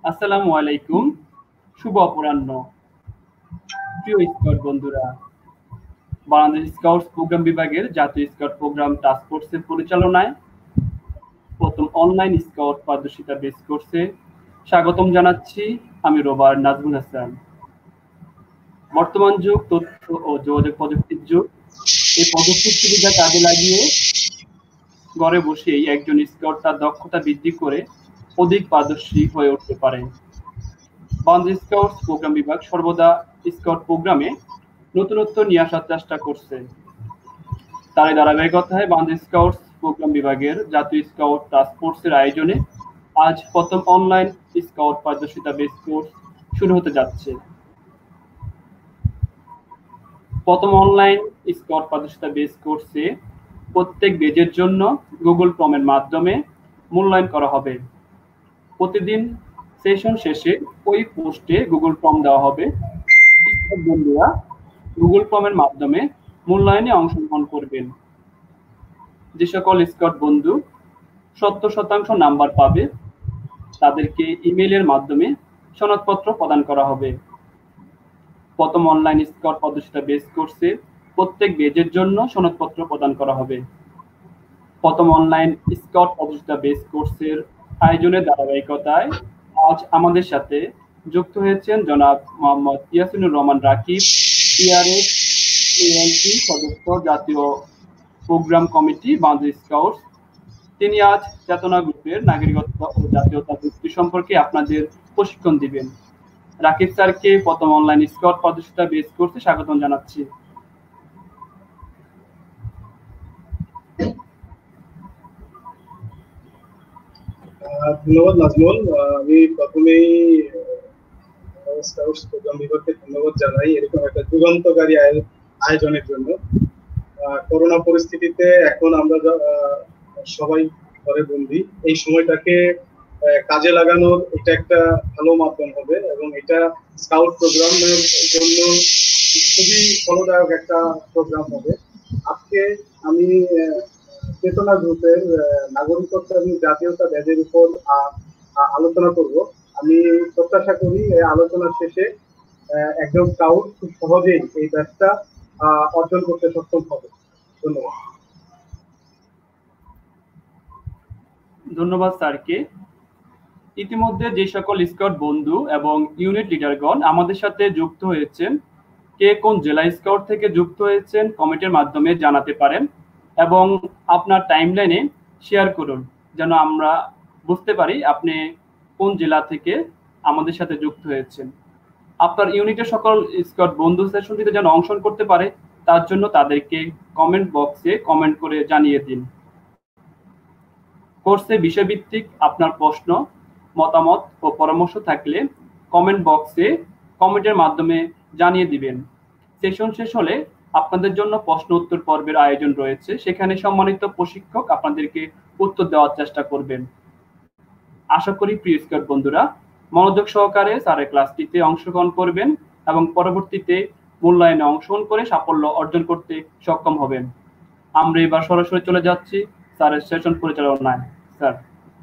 আসসালামু আলাইকুম। শুভ অপরাহ্ন। প্রিয় স্কাউট বন্ধুরা, বাংলাদেশ স্কাউটস প্রোগ্রাম বিভাগের জাতীয় স্কাউট প্রোগ্রাম টাস্ক ফোর্সের পরিচালনায় প্রথম অনলাইন স্কাউট পারদর্শিতা বেস কোর্সে স্বাগতম জানাচ্ছি। আমি রোবার নাজমুল হাসান। বর্তমান যুগ তথ্য ও যোগাযোগ প্রযুক্তির যুগ। এই প্রযুক্তির সুবিধা কাজে লাগিয়ে ঘরে বসেই একজন স্কাউট তার দক্ষতা বৃদ্ধি করে অধিক পারদর্শী হয়ে উঠতে পারে। বাংলাদেশ স্কাউটস প্রোগ্রাম বিভাগ সর্বদা স্কাউট প্রোগ্রামে নতুনত্ব নিয়ে আসার চেষ্টা করছে। তারই ধারাবাহিকতায় বাংলাদেশ স্কাউটস প্রোগ্রাম বিভাগের জাতীয় স্কাউট টাস্ক ফোর্সের আয়োজনে আজ প্রথম অনলাইন স্কাউট পারদর্শিতা বেস কোর্স শুরু হতে যাচ্ছে। প্রথম অনলাইন স্কাউট পারদর্শিতা বেস কোর্সে প্রত্যেক বেজের জন্য গুগল ফর্মের মাধ্যমে মূল্যায়ন করা হবে। প্রতিদিন সেশন শেষে ওই পোস্টে গুগল ফর্ম দেওয়া হবে। স্কাউট বন্ধুরা গুগল ফর্মের মাধ্যমে মূল্যায়নে অংশগ্রহণ করবেন। যে সকল স্কাউট বন্ধু 70% নাম্বার পাবে তাদেরকে ইমেইলের মাধ্যমে সনদপত্র প্রদান করা হবে। প্রথম অনলাইন স্কাউট পারদর্শিতা বেস কোর্সে প্রত্যেক বেজের জন্য সনদপত্র প্রদান করা হবে। প্রথম অনলাইন স্কাউট পারদর্শিতা বেস কোর্সের আয়োজনের ধারাবাহিকতায় আজ আমাদের সাথে যুক্ত হয়েছেন জনাব মোহাম্মদ ইয়াসিনুর রহমান রাকিব, টিআরএস এএলপি সদস্য, জাতীয় প্রোগ্রাম কমিটি, বাংলাদেশ স্কাউটস। তিনি আজ চেতনা গ্রুপের নাগরিকত্ব ও জাতীয়তা ভিত্তি সম্পর্কে আপনাদের প্রশিক্ষণ দিবেন। রাকিব স্যারকে প্রথম অনলাইন স্কাউট পারদর্শিতা বেস কোর্সে স্বাগতম জানাচ্ছি। ধন্যবাদ নাজমুল। আমি প্রথমেই স্কাউটস প্রোগ্রাম বিভাগকে ধন্যবাদ জানাই এরকম একটা যুগান্তকারী আয়োজনের জন্য। করোনা পরিস্থিতিতে এখন আমরা সবাই ঘরে বন্দি, এই সময়টাকে কাজে লাগানোর এটা একটা ভালো মাধ্যম হবে এবং এটা স্কাউট প্রোগ্রামের জন্য খুবই ফলদায়ক একটা প্রোগ্রাম হবে। আজকে আমি চেতনা গ্রুপের নাগরিকত্ব এবং জাতীয়তা ব্যাজের উপর আলোচনা করব। আমি প্রত্যাশা করি এই আলোচনা শেষে একজন স্কাউট খুব সহজেই এই ব্যাজটা অর্জন করতে সক্ষম হবে। ধন্যবাদ। ধন্যবাদ স্যারকে। ইতিমধ্যে যে সকল স্কাউট বন্ধু এবং ইউনিট লিডারগণ আমাদের সাথে যুক্ত হয়েছেন, কে কোন জেলা স্কাউট থেকে যুক্ত হয়েছেন কমেন্টের মাধ্যমে জানাতে পারেন এবং আপনার টাইমলাইনে শেয়ার করুন যেন আমরা বুঝতে পারি আপনি কোন জেলা থেকে আমাদের সাথে যুক্ত হয়েছেন। আপনার ইউনিটের সকল স্কাউট বন্ধু সেশনটিতে যেন অংশগ্রহণ করতে পারে তার জন্য তাদেরকে কমেন্ট বক্সে কমেন্ট করে জানিয়ে দিন। কোর্সে বিষয়ভিত্তিক আপনার প্রশ্ন, মতামত ও পরামর্শ থাকলে কমেন্ট বক্সে কমেন্টের মাধ্যমে জানিয়ে দিবেন। সেশন শেষ হলে আপনাদের জন্য প্রশ্ন উত্তর পর্বের আয়োজন রয়েছে, সেখানে সম্মানিত প্রশিক্ষক আপনাদেরকে উত্তর দেওয়ার চেষ্টা করবেন। আশা করি প্রিয় স্কাউট বন্ধুরা মনোযোগ সহকারে স্যারের ক্লাসটিতে অংশগ্রহণ করবেন এবং পরবর্তীতে মূল্যায়নে অংশগ্রহণ করে সাফল্য অর্জন করতে সক্ষম হবেন। আমরা এবার সরাসরি চলে যাচ্ছি স্যারের সেশন পরিচালনায়। স্যার।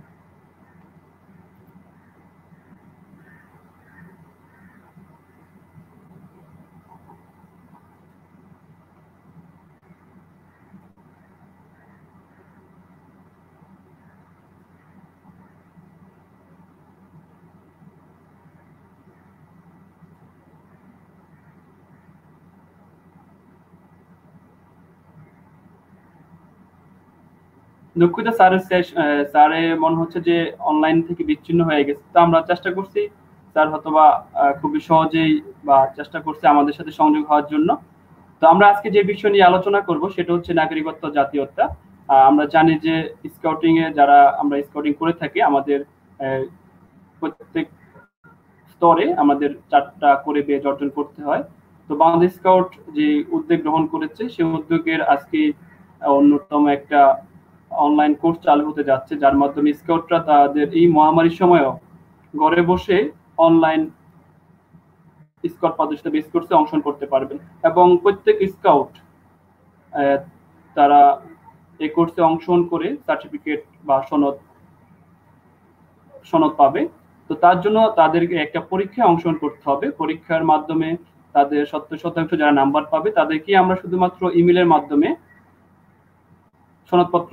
দুঃখিত স্যারে মনে হচ্ছে যে অনলাইন থেকে বিচ্ছিন্ন হয়ে গেছে, তো আমরা চেষ্টা করছি স্যার হয়তোবা খুবই সহজেই বা চেষ্টা করছে আমাদের সাথে সংযোগ হওয়ার জন্য। তো আমরা আজকে যে বিষয় নিয়ে আলোচনা করব সেটা হচ্ছে নাগরিকত্ব জাতীয়তা। আমরা জানি যে স্কাউটিং এ যারা আমরা স্কাউটিং করে থাকি আমাদের প্রত্যেক স্তরে আমাদের 4টা করে বেজ অর্জন করতে হয়। তো বাংলাদেশ স্কাউট যে উদ্যোগ গ্রহণ করেছে সেই উদ্যোগের আজকে অন্যতম একটা অনলাইন কোর্স চালু হতে যাচ্ছে, যার মাধ্যমে স্কাউটরা তাদের এই মহামারীর সময়ও ঘরে বসে অনলাইন স্কাউট পারদর্শিতা বেস কোর্সে অংশগ্রহণ করতে পারবেন এবং প্রত্যেক স্কাউট তারা এই কোর্সে অংশগ্রহণ করে সার্টিফিকেট বা সনদ পাবে। তো তার জন্য তাদেরকে একটা পরীক্ষায় অংশগ্রহণ করতে হবে। পরীক্ষার মাধ্যমে তাদের 70% যারা নাম্বার পাবে তাদেরকে আমরা শুধুমাত্র ইমেলের মাধ্যমে সনদপত্র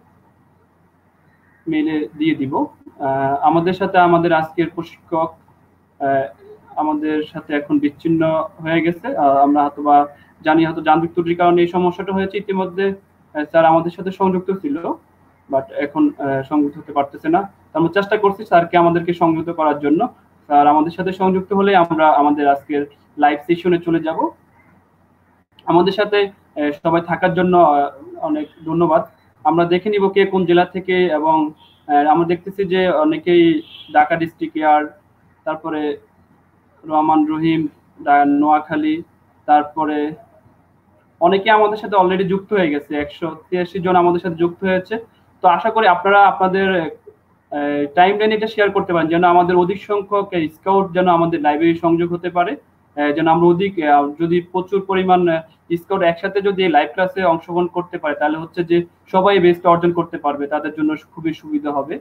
মেইলে দিয়ে দিব। আমাদের সাথে আমাদের আজকের প্রশিক্ষক আমাদের সাথে এখন বিচ্ছিন্ন হয়ে গেছে। আমরা হয়তোবা জানি হয়তো যান্ত্রিক ত্রুটির কারণে এই সমস্যাটা হয়েছে। ইতিমধ্যে স্যার আমাদের সাথে সংযুক্ত ছিল, বাট এখন সংযুক্ত হতে পারতেছে না। আমরা চেষ্টা করছি স্যারকে আমাদেরকে সংযুক্ত করার জন্য। স্যার আমাদের সাথে সংযুক্ত হলে আমরা আমাদের আজকের লাইভ সেশনে চলে যাব। আমাদের সাথে সবাই থাকার জন্য অনেক ধন্যবাদ। আমরা দেখে নিব কে কোন জেলা থেকে, এবং আমরা দেখতেছি যে অনেকেই ঢাকা ডিস্ট্রিক্ট এয়ার, তারপরে রহমান রহিম নোয়াখালী, তারপরে অনেকে আমাদের সাথে অলরেডি যুক্ত হয়ে গেছে। 183 জন আমাদের সাথে যুক্ত হয়েছে। তো আশা করি আপনারা আপনাদের টাইম লাইন এটা শেয়ার করতে পারেন, যেন আমাদের অধিক সংখ্যক স্কাউট যেন আমাদের লাইব্রেরি সংযোগ হতে পারে, যেন আমরা অধিক যদি প্রচুর পরিমাণ স্কাউট একসাথে যদি লাইভ ক্লাসে অংশগ্রহণ করতে পারে তাহলে হচ্ছে যে সবাই বেস্ট অর্জন করতে পারবে, তাদের জন্য খুবই সুবিধা হবে।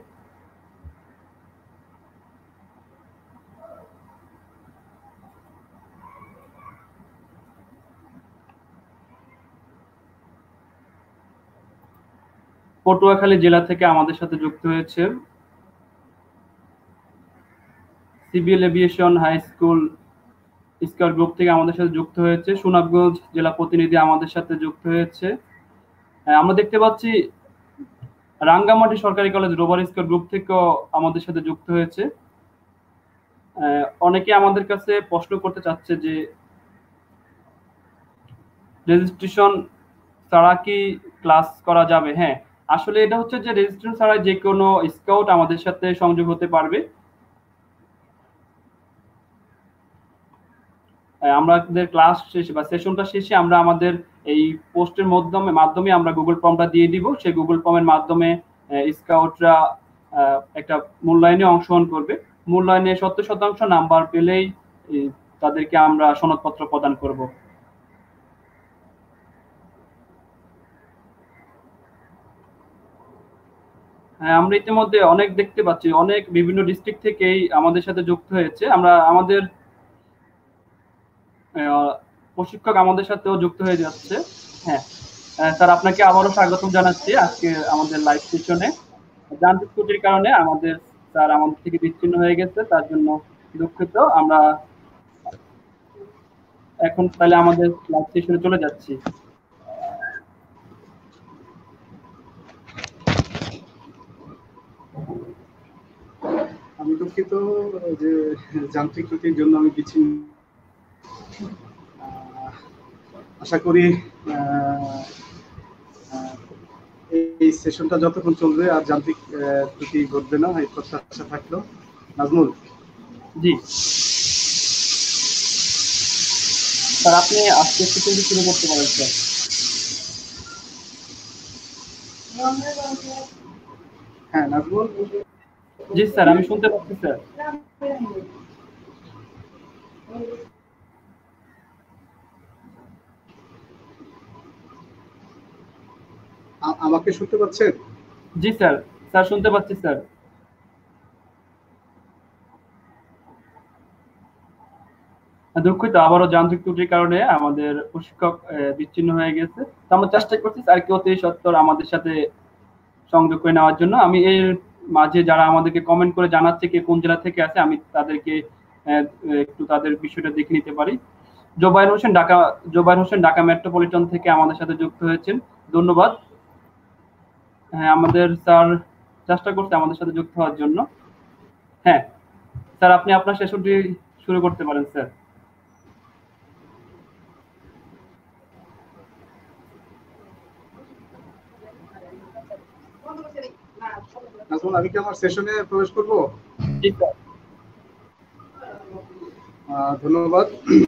পটুয়াখালী জেলা থেকে আমাদের সাথে যুক্ত হয়েছে civil aviation high school scout group থেকে আমাদের সাথে যুক্ত হয়েছে। সুনামগঞ্জ জেলা প্রতিনিধি আমাদের সাথে যুক্ত হয়েছে। আমরা দেখতে পাচ্ছি রাঙ্গামাটি সরকারি কলেজ রোভার স্কাউট গ্রুপ থেকেও আমাদের সাথে যুক্ত হয়েছে। অনেকে আমাদের কাছে প্রশ্ন করতে চাচ্ছে যে রেজিস্ট্রেশন ছাড়া কি ক্লাস করা যাবে? হ্যাঁ, আসলে এটা হচ্ছে যে রেজিস্ট্রেশন ছাড়া যে কোনো স্কাউট আমাদের সাথে সংযোগ হতে পারবে। আমাদের ক্লাস শেষে বা সেশনটা শেষে আমরা আমাদের এই পোস্টের মাধ্যমে আমরা গুগল ফর্মটা দিয়ে দিব। সেই গুগল ফর্মের মাধ্যমে স্কাউটরা একটা মূল্যায়নে অংশগ্রহণ করবে। মূল্যায়নে 70% নাম্বার পেলেই তাদেরকে আমরা সনদপত্র প্রদান করব। হ্যাঁ, আমরা ইতিমধ্যে অনেক দেখতে পাচ্ছি, অনেক বিভিন্ন ডিস্ট্রিক্ট থেকেই আমাদের সাথে যুক্ত হয়েছে। আমরা আমাদের প্রশিক্ষক আমাদের সাথেও যুক্ত হয়ে যাচ্ছে। হ্যাঁ স্যার, আপনাকে আবারও স্বাগতম জানাচ্ছি আজকে আমাদের লাইভ সেশনে। যান্ত্রিক ত্রুটির কারণে আমাদের স্যার আমাদের থেকে বিচ্ছিন্ন হয়ে গেছে, তার জন্য দুঃখিত। আমরা এখন তাহলে আমাদের লাইভ সেশনে চলে যাচ্ছি। আমি দুঃখিত যে যান্ত্রিক ত্রুটির জন্য আমি বিচ্ছিন্ন। আশা করি এই সেশনটা যতক্ষণ চলবে আর যান্ত্রিক ত্রুটি ঘটবে না, এই প্রত্যাশা থাকলো। নাজমুল জি স্যার, আপনি আজকে সেশন শুরু করতে পারেন স্যার। হ্যাঁ নাজমুল। জি স্যার, আমি শুনতে পাচ্ছি স্যার। আমাকে শুনতে পাচ্ছেন? জি স্যার, স্যার শুনতে পাচ্ছি স্যার। দুঃখিত, আবারও যান্ত্রিক ত্রুটির কারণে আমাদের প্রশিক্ষক বিচ্ছিন্ন হয়ে গেছে। তো আমরা চেষ্টা করছি স্যারকে অতি সত্বর আমাদের সাথে সংযোগ করে নেওয়ার জন্য। আমি এর মাঝে যারা আমাদেরকে কমেন্ট করে জানাচ্ছে কে কোন জেলা থেকে আছে, আমি তাদেরকে একটু তাদের বিষয়টা দেখে নিতে পারি। জোবায়ের হোসেন ঢাকা মেট্রোপলিটন থেকে আমাদের সাথে যুক্ত হয়েছেন, ধন্যবাদ। হ্যাঁ, আমাদের স্যার চেষ্টা করছে আমাদের সাথে যুক্ত হওয়ার জন্য। হ্যাঁ স্যার, আপনি আপনার সেশনটি শুরু করতে পারেন স্যার। নাজমুল, আমি কি আমার সেশনে প্রবেশ করব? জি স্যার। ধন্যবাদ।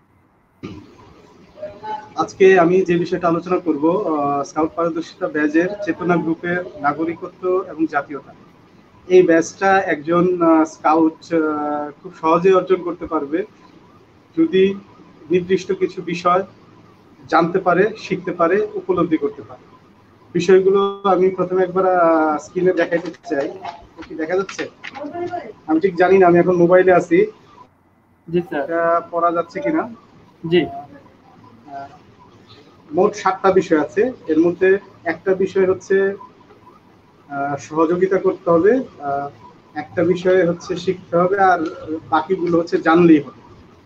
আজকে আমি যে বিষয়টা আলোচনা করব, স্কাউট পারদর্শিতা ব্যাজের চেতনা গ্রুপের নাগরিকত্ব এবং জাতীয়তা। এই ব্যাজটা একজন স্কাউট খুব সহজেই অর্জন করতে পারবে যদি নির্দিষ্ট কিছু বিষয় জানতে পারে, শিখতে পারে, উপলব্ধি করতে পারে। বিষয়গুলো আমি প্রথমে একবার স্ক্রিনে দেখাইতে চাই। কি দেখা যাচ্ছে? আমি ঠিক জানি না, আমি এখন মোবাইলে আছি। জি স্যার। এটা পড়া যাচ্ছে কিনা? জি। মোট 7টা বিষয় আছে। এর মধ্যে একটা বিষয় হচ্ছে সহযোগিতা করতে হবে, একটা বিষয় হচ্ছে শিখতে হবে, আর বাকিগুলো হচ্ছে জানলেই হবে।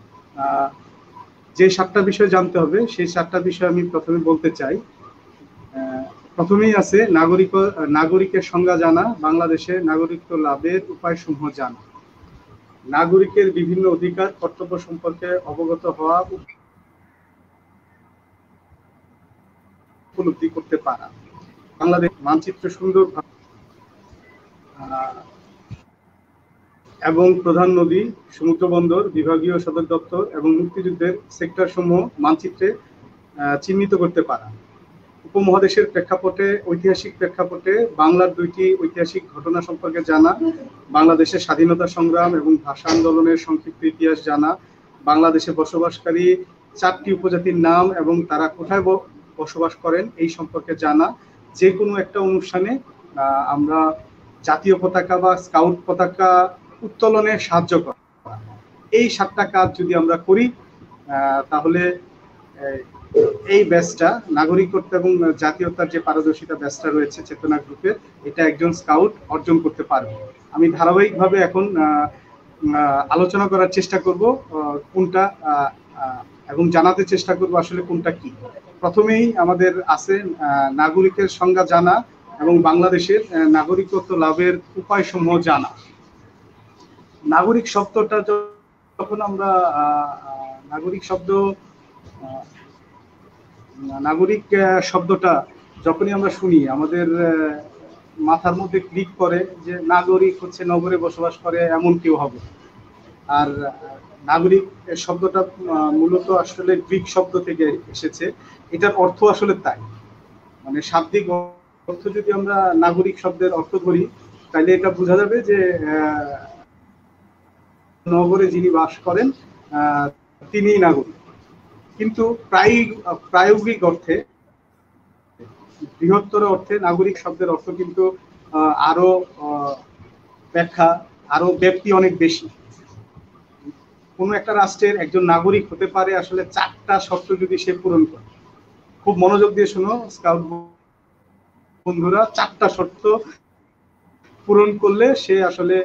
যে 7টা বিষয় জানতে হবে সেই 7টা বিষয় আমি প্রথমে বলতে চাই। প্রথমেই আছে নাগরিকের সংজ্ঞা জানা, বাংলাদেশে নাগরিকত্ব লাভের উপায়সমূহ জানা, নাগরিকের বিভিন্ন অধিকার কর্তব্য সম্পর্কে অবগত হওয়া, উপলব্ধি করতে পারা, বাংলাদেশ মানচিত্র সুন্দর এবং প্রধান নদী, সমুদ্র বন্দর, বিভাগীয় সদর দপ্তর এবং মুক্তিযুদ্ধের সেক্টর সমূহ মানচিত্রে চিহ্নিত করতে পারা, উপমহাদেশের প্রেক্ষাপটে ঐতিহাসিক প্রেক্ষাপটে বাংলার 2টি ঐতিহাসিক ঘটনা সম্পর্কে জানা, বাংলাদেশের স্বাধীনতা সংগ্রাম এবং ভাষা আন্দোলনের সংক্ষিপ্ত ইতিহাস জানা, বাংলাদেশে বসবাসকারী 4টি উপজাতির নাম এবং তারা কোথায় বসবাস করেন এই সম্পর্কে জানা, যে কোনো একটা অনুষ্ঠানে আমরা জাতীয় পতাকা বা স্কাউট পতাকা উত্তোলনে সাহায্য করা। এই 7টা কাজ যদি আমরা করি তাহলে এই ব্যাচটা নাগরিকত্ব এবং জাতীয়তার যে পারদর্শিতা ব্যাচটা রয়েছে চেতনা গ্রুপের, এটা একজন স্কাউট অর্জন করতে পারবে। আমি ধারাবাহিকভাবে এখন আলোচনা করার চেষ্টা করব কোনটা এবং জানাতে চেষ্টা করব আসলে কোনটা কি। প্রথমেই আমাদের আছে নাগরিকের সংজ্ঞা জানা এবং বাংলাদেশের নাগরিকত্ব লাভের উপায়সমূহ জানা। নাগরিক শব্দটা যখন আমরা নাগরিক শব্দটা যখনই আমরা শুনি আমাদের মাথার মধ্যে ক্লিক করে যে নাগরিক হচ্ছে নগরে বসবাস করে এমন কেউ হবে। আর নাগরিক শব্দটা মূলত আসলে গ্রিক শব্দ থেকে এসেছে। এটার অর্থ আসলে তাই, মানে শাব্দিক অর্থ যদি আমরা নাগরিক শব্দের অর্থ ধরি তাহলে এটা বোঝা যাবে যে নগরে যিনি বাস করেন তিনিই নাগরিক। কিন্তু প্রায়োগিক অর্থে, বৃহত্তর অর্থে নাগরিক শব্দের অর্থ কিন্তু আরো ব্যাখ্যা, আরো ব্যাপ্তি অনেক বেশি। কোনো একটা রাষ্ট্রের একজন নাগরিক হতে পারে আসলে 4টা শর্ত যদি সে পূরণ করে। খুব মনোযোগ দিয়ে শোনো স্কাউট বন্ধুরা, 4টা শর্ত পূরণ করলে সে আসলে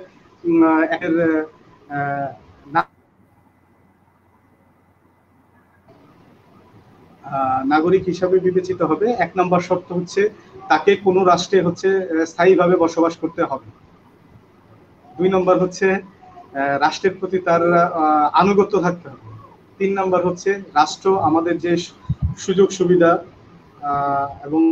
নাগরিক হিসাবে বিবেচিত হবে। 1 নম্বর শর্ত হচ্ছে তাকে কোনো রাষ্ট্রে হচ্ছে স্থায়ীভাবে বসবাস করতে হবে। 2 নম্বর হচ্ছে রাষ্ট্রের প্রতি তার আনুগত্য থাকতে হবে। 3 নম্বর হচ্ছে রাষ্ট্র আমাদের যে সুযোগ সুবিধা এবং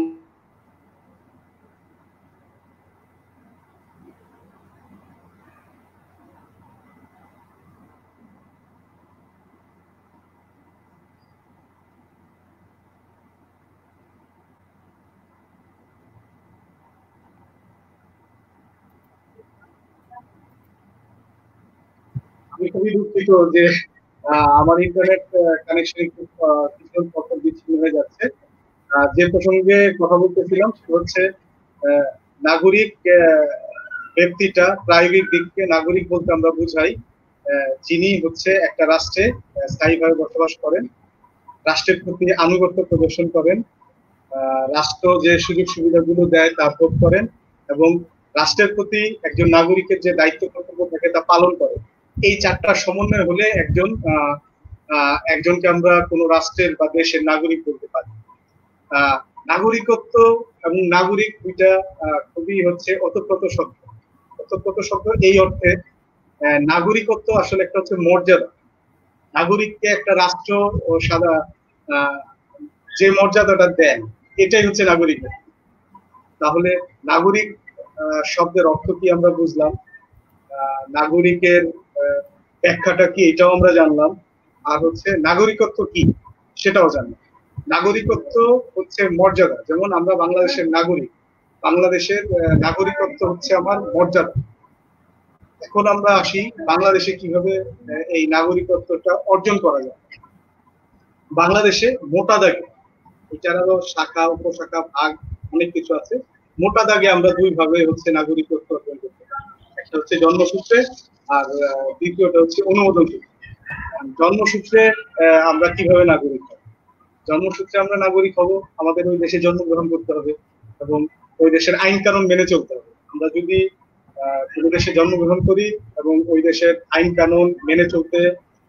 আমি খুবই দুঃখিত যে আমার ইন্টারনেট কানেকশন একটু কিছুক্ষণ পর বিচ্ছিন্ন হয়ে যাচ্ছে। যে প্রসঙ্গে কথা বলতেছিলাম সেটা হচ্ছে নাগরিক ব্যক্তিটা প্রায়োগিক দিক থেকে নাগরিক বলতে আমরা বুঝাই যিনি হচ্ছে একটা রাষ্ট্রে স্থায়ীভাবে বসবাস করেন, রাষ্ট্রের প্রতি আনুগত্য প্রদর্শন করেন, রাষ্ট্র যে সুযোগ সুবিধাগুলো দেয় তা ভোগ করেন এবং রাষ্ট্রের প্রতি একজন নাগরিকের যে দায়িত্ব কর্তব্য থাকে তা পালন করে। এই 4টা সমন্বয় হলে একজনকে আমরা কোনো রাষ্ট্রের বা দেশের নাগরিক বলতে পারি। নাগরিকত্ব এবং নাগরিক দুইটা খুবই হচ্ছে ওতপ্রোত শব্দ। ওতপ্রোত শব্দ এই অর্থে নাগরিকত্ব আসলে একটা হচ্ছে মর্যাদা। নাগরিককে একটা রাষ্ট্র ও যে মর্যাদাটা দেন এটাই হচ্ছে নাগরিক। তাহলে নাগরিক শব্দের অর্থ কি আমরা বুঝলাম, নাগরিকের ব্যাখ্যাটা কি এটাও আমরা জানলাম, আর হচ্ছে নাগরিকত্ব কি সেটাও জানলাম। নাগরিকত্ব হচ্ছে মর্যাদা, যেমন আমরা বাংলাদেশের নাগরিক, বাংলাদেশের নাগরিকত্ব হচ্ছে আমার মর্যাদা। এখন আমরা আসি বাংলাদেশে কিভাবে এই নাগরিকত্বটা অর্জন করা যায়। বাংলাদেশে মোটা দাগে এটার আরো শাখা উপশাখা ভাগ অনেক কিছু আছে। মোটা দাগে আমরা দুই ভাবে হচ্ছে নাগরিকত্ব অর্জন করতে পারি, একটা হচ্ছে জন্মসূত্রে আর দ্বিতীয়টা হচ্ছে অনুমোদন সূত্রে। জন্মসূত্রে আমরা কিভাবে নাগরিক হব? জন্মসূত্রে আমরা নাগরিক হব, আমাদের ওই দেশে জন্মগ্রহণ করতে হবে এবং ওই দেশের আইন কানুন মেনে চলতে হবে। আমরা যদি কোনো দেশে জন্মগ্রহণ করি এবং ওই দেশের আইন কানুন মেনে চলতে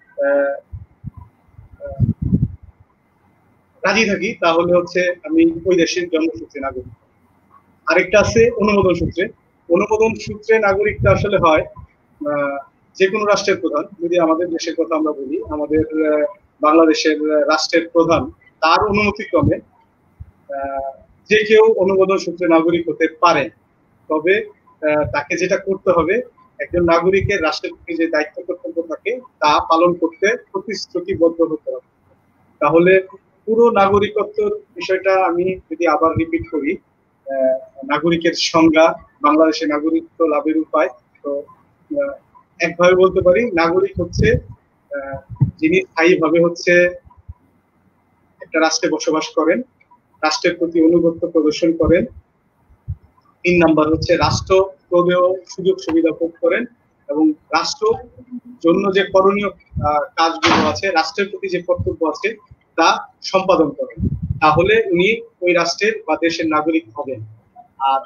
রাজি থাকি, তাহলে হচ্ছে আমি ওই দেশের জন্মসূত্রে নাগরিক। আরেকটা আছে অনুমোদন সূত্রে। অনুমোদন সূত্রে নাগরিকটা আসলে হয় যে কোনো রাষ্ট্রের প্রধান, যদি আমাদের দেশের কথা আমরা বলি, আমাদের বাংলাদেশের রাষ্ট্রের প্রধান তার অনুমতিক্রমে যে কেউ অনুমোদন সূত্রে নাগরিক হতে পারে। তবে তাকে যেটা করতে হবে, একজন নাগরিকের রাষ্ট্রের প্রতি যে দায়িত্ব কর্তব্য থাকে তা পালন করতে প্রতিশ্রুতিবদ্ধ হতে হবে। তাহলে পুরো নাগরিকত্বের বিষয়টা আমি যদি আবার রিপিট করি, নাগরিকের সংজ্ঞা, বাংলাদেশে নাগরিকত্ব লাভের উপায়, তো একভাবে বলতে পারি নাগরিক হচ্ছে যিনি স্থায়ীভাবে হচ্ছে একটা রাষ্ট্রে বসবাস করেন, রাষ্ট্রের প্রতি আনুগত্য প্রদর্শন করেন। 3 নাম্বার হচ্ছে রাষ্ট্র প্রদেয় সুযোগ সুবিধা ভোগ করেন এবং রাষ্ট্র জন্য যে করণীয় কাজগুলো আছে, রাষ্ট্রের প্রতি যে কর্তব্য আছে তা সম্পাদন করেন, তাহলে উনি ওই রাষ্ট্রের বা দেশের নাগরিক হবেন। আর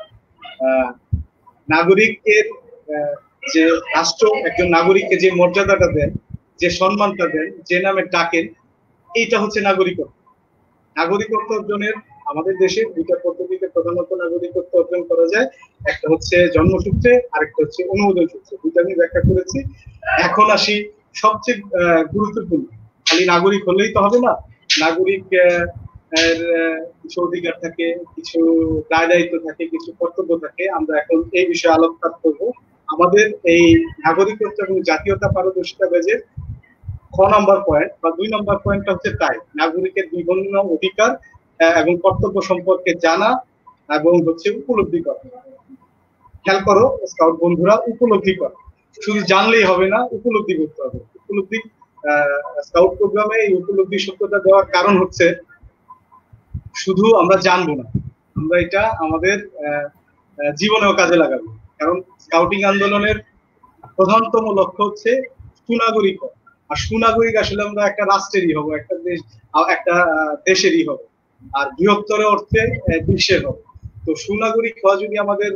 নাগরিকের যে রাষ্ট্র একজন নাগরিককে যে মর্যাদাটা দেন, যে সম্মানটা দেন, যে নামে ডাকেন, এইটা হচ্ছে নাগরিকত্ব। নাগরিকত্ব অর্জনের আমাদের দেশে দুইটা পদ্ধতিতে প্রধানত নাগরিকত্ব অর্জন করা যায়, একটা হচ্ছে জন্মসূত্রে, আরেকটা হচ্ছে অনুমোদন সূত্রে। দুইটা আমি ব্যাখ্যা করেছি। এখন আসি সবচেয়ে গুরুত্বপূর্ণ, খালি নাগরিক হলেই তো হবে না, নাগরিক কিছু অধিকার থাকে, কিছু দায় দায়িত্ব থাকে, কিছু কর্তব্য থাকে। আমরা এখন এই বিষয়ে আলোকপাত করব। আমাদের এই নাগরিকত্ব এবং জাতীয়তা পারদর্শিতা ব্যাজের খ নাম্বার পয়েন্ট বা 2 নাম্বার পয়েন্টটা হচ্ছে তাই, নাগরিকের বিভিন্ন অধিকার এবং কর্তব্য সম্পর্কে জানা এবং হচ্ছে উপলব্ধি করা। খেয়াল করো স্কাউট বন্ধুরা, উপলব্ধি করা, শুধু জানলেই হবে না, উপলব্ধি করতে হবে। উপলব্ধি স্কাউট প্রোগ্রামে এই উপলব্ধি শব্দটা দেওয়ার কারণ হচ্ছে শুধু আমরা জানবো না, আমরা এটা আমাদের জীবনেও কাজে লাগাবো। কারণ স্কাউটিং আন্দোলনের প্রধানতম লক্ষ্য হচ্ছে সুনাগরিক। আর সুনাগরিক আসলে আমরা একটা রাষ্ট্রেরই হবো, একটা দেশেরই হবো, আর বৃহত্তর অর্থে বিশ্বের হবো। তো সুনাগরিক হওয়া যদি আমাদের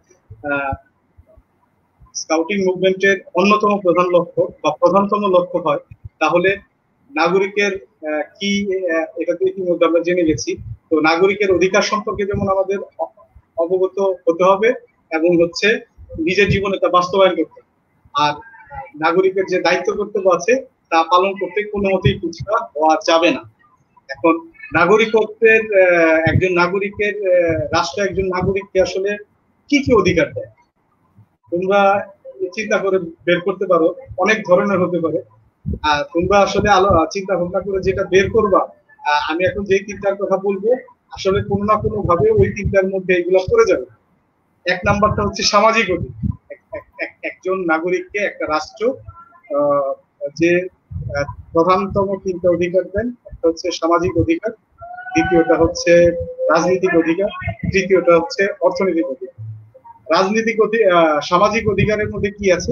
স্কাউটিং মুভমেন্টের অন্যতম প্রধান লক্ষ্য বা প্রধানতম লক্ষ্য হয়, তাহলে নাগরিকের কি, এটা তো ইতিমধ্যে আমরা জেনে গেছি। তো নাগরিকের অধিকার সম্পর্কে যেমন আমাদের অবগত হতে হবে এবং হচ্ছে নিজের জীবনে তা বাস্তবায়ন করতে হবে। আর নাগরিকের যে দায়িত্ব কর্তব্য আছে তা পালন করতে কোনো মতেই পিছপা হওয়া যাবে না। এখন নাগরিকত্বের একজন নাগরিকের রাষ্ট্র একজন নাগরিককে আসলে কি কি অধিকার দেয়, তোমরা চিন্তা করে বের করতে পারো, অনেক ধরনের হতে পারে। তোমরা আসলে চিন্তা ভাবনা করে যেটা বের করবা, আমি এখন যে 3টার কথা বলবো আসলে কোনো না কোনো ভাবে ওই 3টার মধ্যে এগুলো পড়ে যাবে। 1 নাম্বারটা হচ্ছে সামাজিক অধিকার। একজন নাগরিককে একটা রাষ্ট্র যে প্রধানতম 3টা অধিকার দেন, একটা হচ্ছে সামাজিক অধিকার, দ্বিতীয়টা হচ্ছে রাজনৈতিক অধিকার, তৃতীয়টা হচ্ছে অর্থনৈতিক অধিকার। সামাজিক অধিকারের মধ্যে কি আছে?